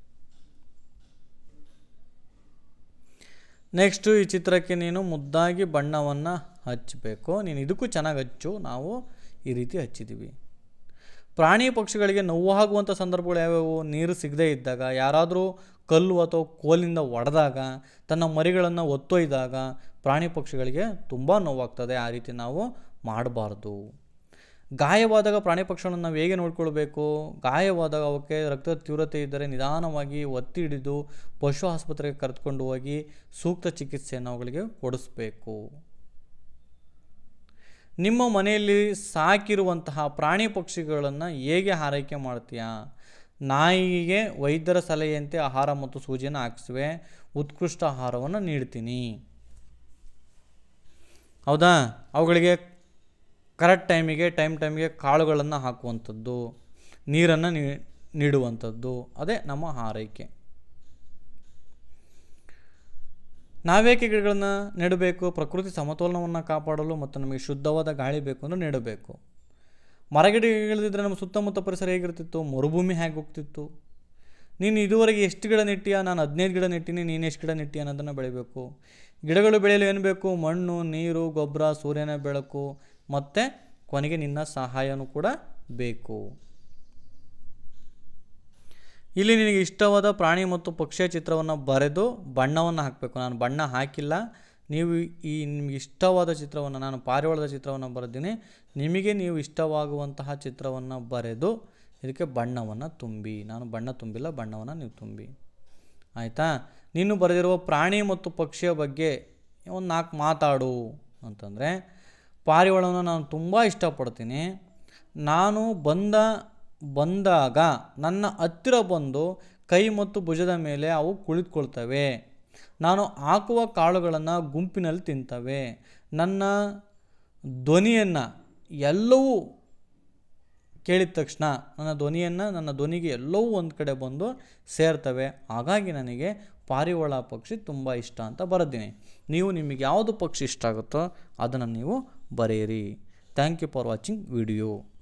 ನೆಕ್ಸ್ಟು ಈ ಚಿತ್ರಕ್ಕೆ ನೀನು ಮುದ್ದಾಗಿ ಬಣ್ಣವನ್ನು ಹಚ್ಚಬೇಕು. ನೀನು ಇದಕ್ಕೂ ಚೆನ್ನಾಗಿ ಹಚ್ಚು, ನಾವು ಈ ರೀತಿ ಹಚ್ಚಿದ್ದೀವಿ. ಪ್ರಾಣಿ ಪಕ್ಷಿಗಳಿಗೆ ನೋವಾಗುವಂಥ ಸಂದರ್ಭಗಳು ಯಾವ್ಯಾವು? ನೀರು ಸಿಗದೇ ಇದ್ದಾಗ, ಯಾರಾದರೂ ಕಲ್ಲು ಅಥವಾ ಕೋಲಿಂದ ಒಡೆದಾಗ, ತನ್ನ ಮರಿಗಳನ್ನು ಒತ್ತೊಯ್ದಾಗ ಪ್ರಾಣಿ ಪಕ್ಷಿಗಳಿಗೆ ತುಂಬ ನೋವಾಗ್ತದೆ. ಆ ರೀತಿ ನಾವು ಮಾಡಬಾರ್ದು. ಗಾಯವಾದಾಗ ಪ್ರಾಣಿ ಪಕ್ಷಿಗಳನ್ನು ನಾವು ಹೇಗೆ ನೋಡ್ಕೊಳ್ಬೇಕು? ಗಾಯವಾದಾಗ ಅವಕ್ಕೆ ರಕ್ತದ ತೀವ್ರತೆ ಇದ್ದರೆ ನಿಧಾನವಾಗಿ ಒತ್ತಿ ಹಿಡಿದು ಪಶು ಆಸ್ಪತ್ರೆಗೆ ಕರೆದುಕೊಂಡು ಹೋಗಿ ಸೂಕ್ತ ಚಿಕಿತ್ಸೆಯನ್ನು ಅವುಗಳಿಗೆ ಕೊಡಿಸ್ಬೇಕು. ನಿಮ್ಮ ಮನೆಯಲ್ಲಿ ಸಾಕಿರುವಂತಹ ಪ್ರಾಣಿ ಪಕ್ಷಿಗಳನ್ನು ಹೇಗೆ ಆರೈಕೆ ಮಾಡ್ತೀಯಾ? ನಾಯಿಗೆ ವೈದ್ಯರ ಸಲಹೆಯಂತೆ ಆಹಾರ ಮತ್ತು ಸೂಜಿಯನ್ನು ಹಾಕಿಸುವೆ, ಉತ್ಕೃಷ್ಟ ಆಹಾರವನ್ನು ನೀಡ್ತೀನಿ. ಹೌದಾ? ಅವುಗಳಿಗೆ ಕರೆಕ್ಟ್ ಟೈಮಿಗೆ ಕಾಳುಗಳನ್ನು ಹಾಕುವಂಥದ್ದು, ನೀರನ್ನು ನೀಡುವಂಥದ್ದು, ಅದೇ ನಮ್ಮ ಆರೈಕೆ. ನಾವೇಕೆ ಗಿಡಗಳನ್ನು ನೆಡಬೇಕು? ಪ್ರಕೃತಿ ಸಮತೋಲನವನ್ನು ಕಾಪಾಡಲು ಮತ್ತು ನಮಗೆ ಶುದ್ಧವಾದ ಗಾಳಿ ಬೇಕು ಅಂದರೆ ನೆಡಬೇಕು. ಮರಗಿಡಗಳಿದ್ದರೆ ನಮ್ಮ ಸುತ್ತಮುತ್ತ ಪರಿಸರ ಹೇಗಿರ್ತಿತ್ತು? ಮರುಭೂಮಿ ಹೇಗೆ ಹೋಗ್ತಿತ್ತು? ನೀನು ಇದುವರೆಗೆ ಎಷ್ಟು ಗಿಡ ನೆಟ್ಟಿಯಾ? ನಾನು 15 ಗಿಡ ನೆಟ್ಟಿನಿ, ನೀನು ಎಷ್ಟು ಗಿಡ ನೆಟ್ಟಿಯ ಅನ್ನೋದನ್ನು ಬೆಳಿಬೇಕು. ಗಿಡಗಳು ಬೆಳೆಯಲು ಏನು ಬೇಕು? ಮಣ್ಣು, ನೀರು, ಗೊಬ್ಬರ, ಸೂರ್ಯನ ಬೆಳಕು ಮತ್ತು ಕೊನೆಗೆ ನಿನ್ನ ಸಹಾಯನೂ ಕೂಡ ಬೇಕು. ಇಲ್ಲಿ ನಿನಗೆ ಇಷ್ಟವಾದ ಪ್ರಾಣಿ ಮತ್ತು ಪಕ್ಷಿಯ ಚಿತ್ರವನ್ನು ಬರೆದು ಬಣ್ಣವನ್ನು ಹಾಕಬೇಕು. ನಾನು ಬಣ್ಣ ಹಾಕಿಲ್ಲ. ನೀವು ನಿಮಗೆ ಇಷ್ಟವಾದ ಚಿತ್ರವನ್ನು, ನಾನು ಪಾರಿವಾಳದ ಚಿತ್ರವನ್ನು ಬರೆದಿನಿ, ನಿಮಗೆ ನೀವು ಇಷ್ಟವಾಗುವಂತಹ ಚಿತ್ರವನ್ನು ಬರೆದು ಇದಕ್ಕೆ ಬಣ್ಣವನ್ನು ತುಂಬಿ. ನಾನು ಬಣ್ಣ ತುಂಬಿಲ್ಲ, ಬಣ್ಣವನ್ನು ನೀವು ತುಂಬಿ. ಆಯಿತಾ? ನೀನು ಬರೆದಿರುವ ಪ್ರಾಣಿ ಮತ್ತು ಪಕ್ಷಿಯ ಬಗ್ಗೆ ಒಂದು 4 ಮಾತಾಡು ಅಂತಂದರೆ, ಪಾರಿವಾಳವನ್ನು ನಾನು ತುಂಬ ಇಷ್ಟಪಡ್ತೀನಿ. ನಾನು ಬಂದಾಗ ನನ್ನ ಹತ್ತಿರ ಬಂದು ಕೈ ಮತ್ತು ಭುಜದ ಮೇಲೆ ಅವು ಕುಳಿತುಕೊಳ್ತವೆ. ನಾನು ಹಾಕುವ ಕಾಳುಗಳನ್ನು ಗುಂಪಿನಲ್ಲಿ ತಿಂತವೆ. ನನ್ನ ಧ್ವನಿಯನ್ನು ಎಲ್ಲವೂ ಕೇಳಿದ ತಕ್ಷಣ ನನ್ನ ಧ್ವನಿಗೆ ಎಲ್ಲವೂ ಒಂದು ಕಡೆ ಬಂದು ಸೇರ್ತವೆ. ಹಾಗಾಗಿ ನನಗೆ ಪಾರಿವಾಳ ಪಕ್ಷಿ ತುಂಬ ಇಷ್ಟ ಅಂತ ಬರೆದಿನಿ. ನೀವು ನಿಮಗೆ ಯಾವುದು ಪಕ್ಷಿ ಇಷ್ಟ ಆಗುತ್ತೋ ಅದನ್ನು ನೀವು ಬರೆಯಿರಿ. Thank you for watching video.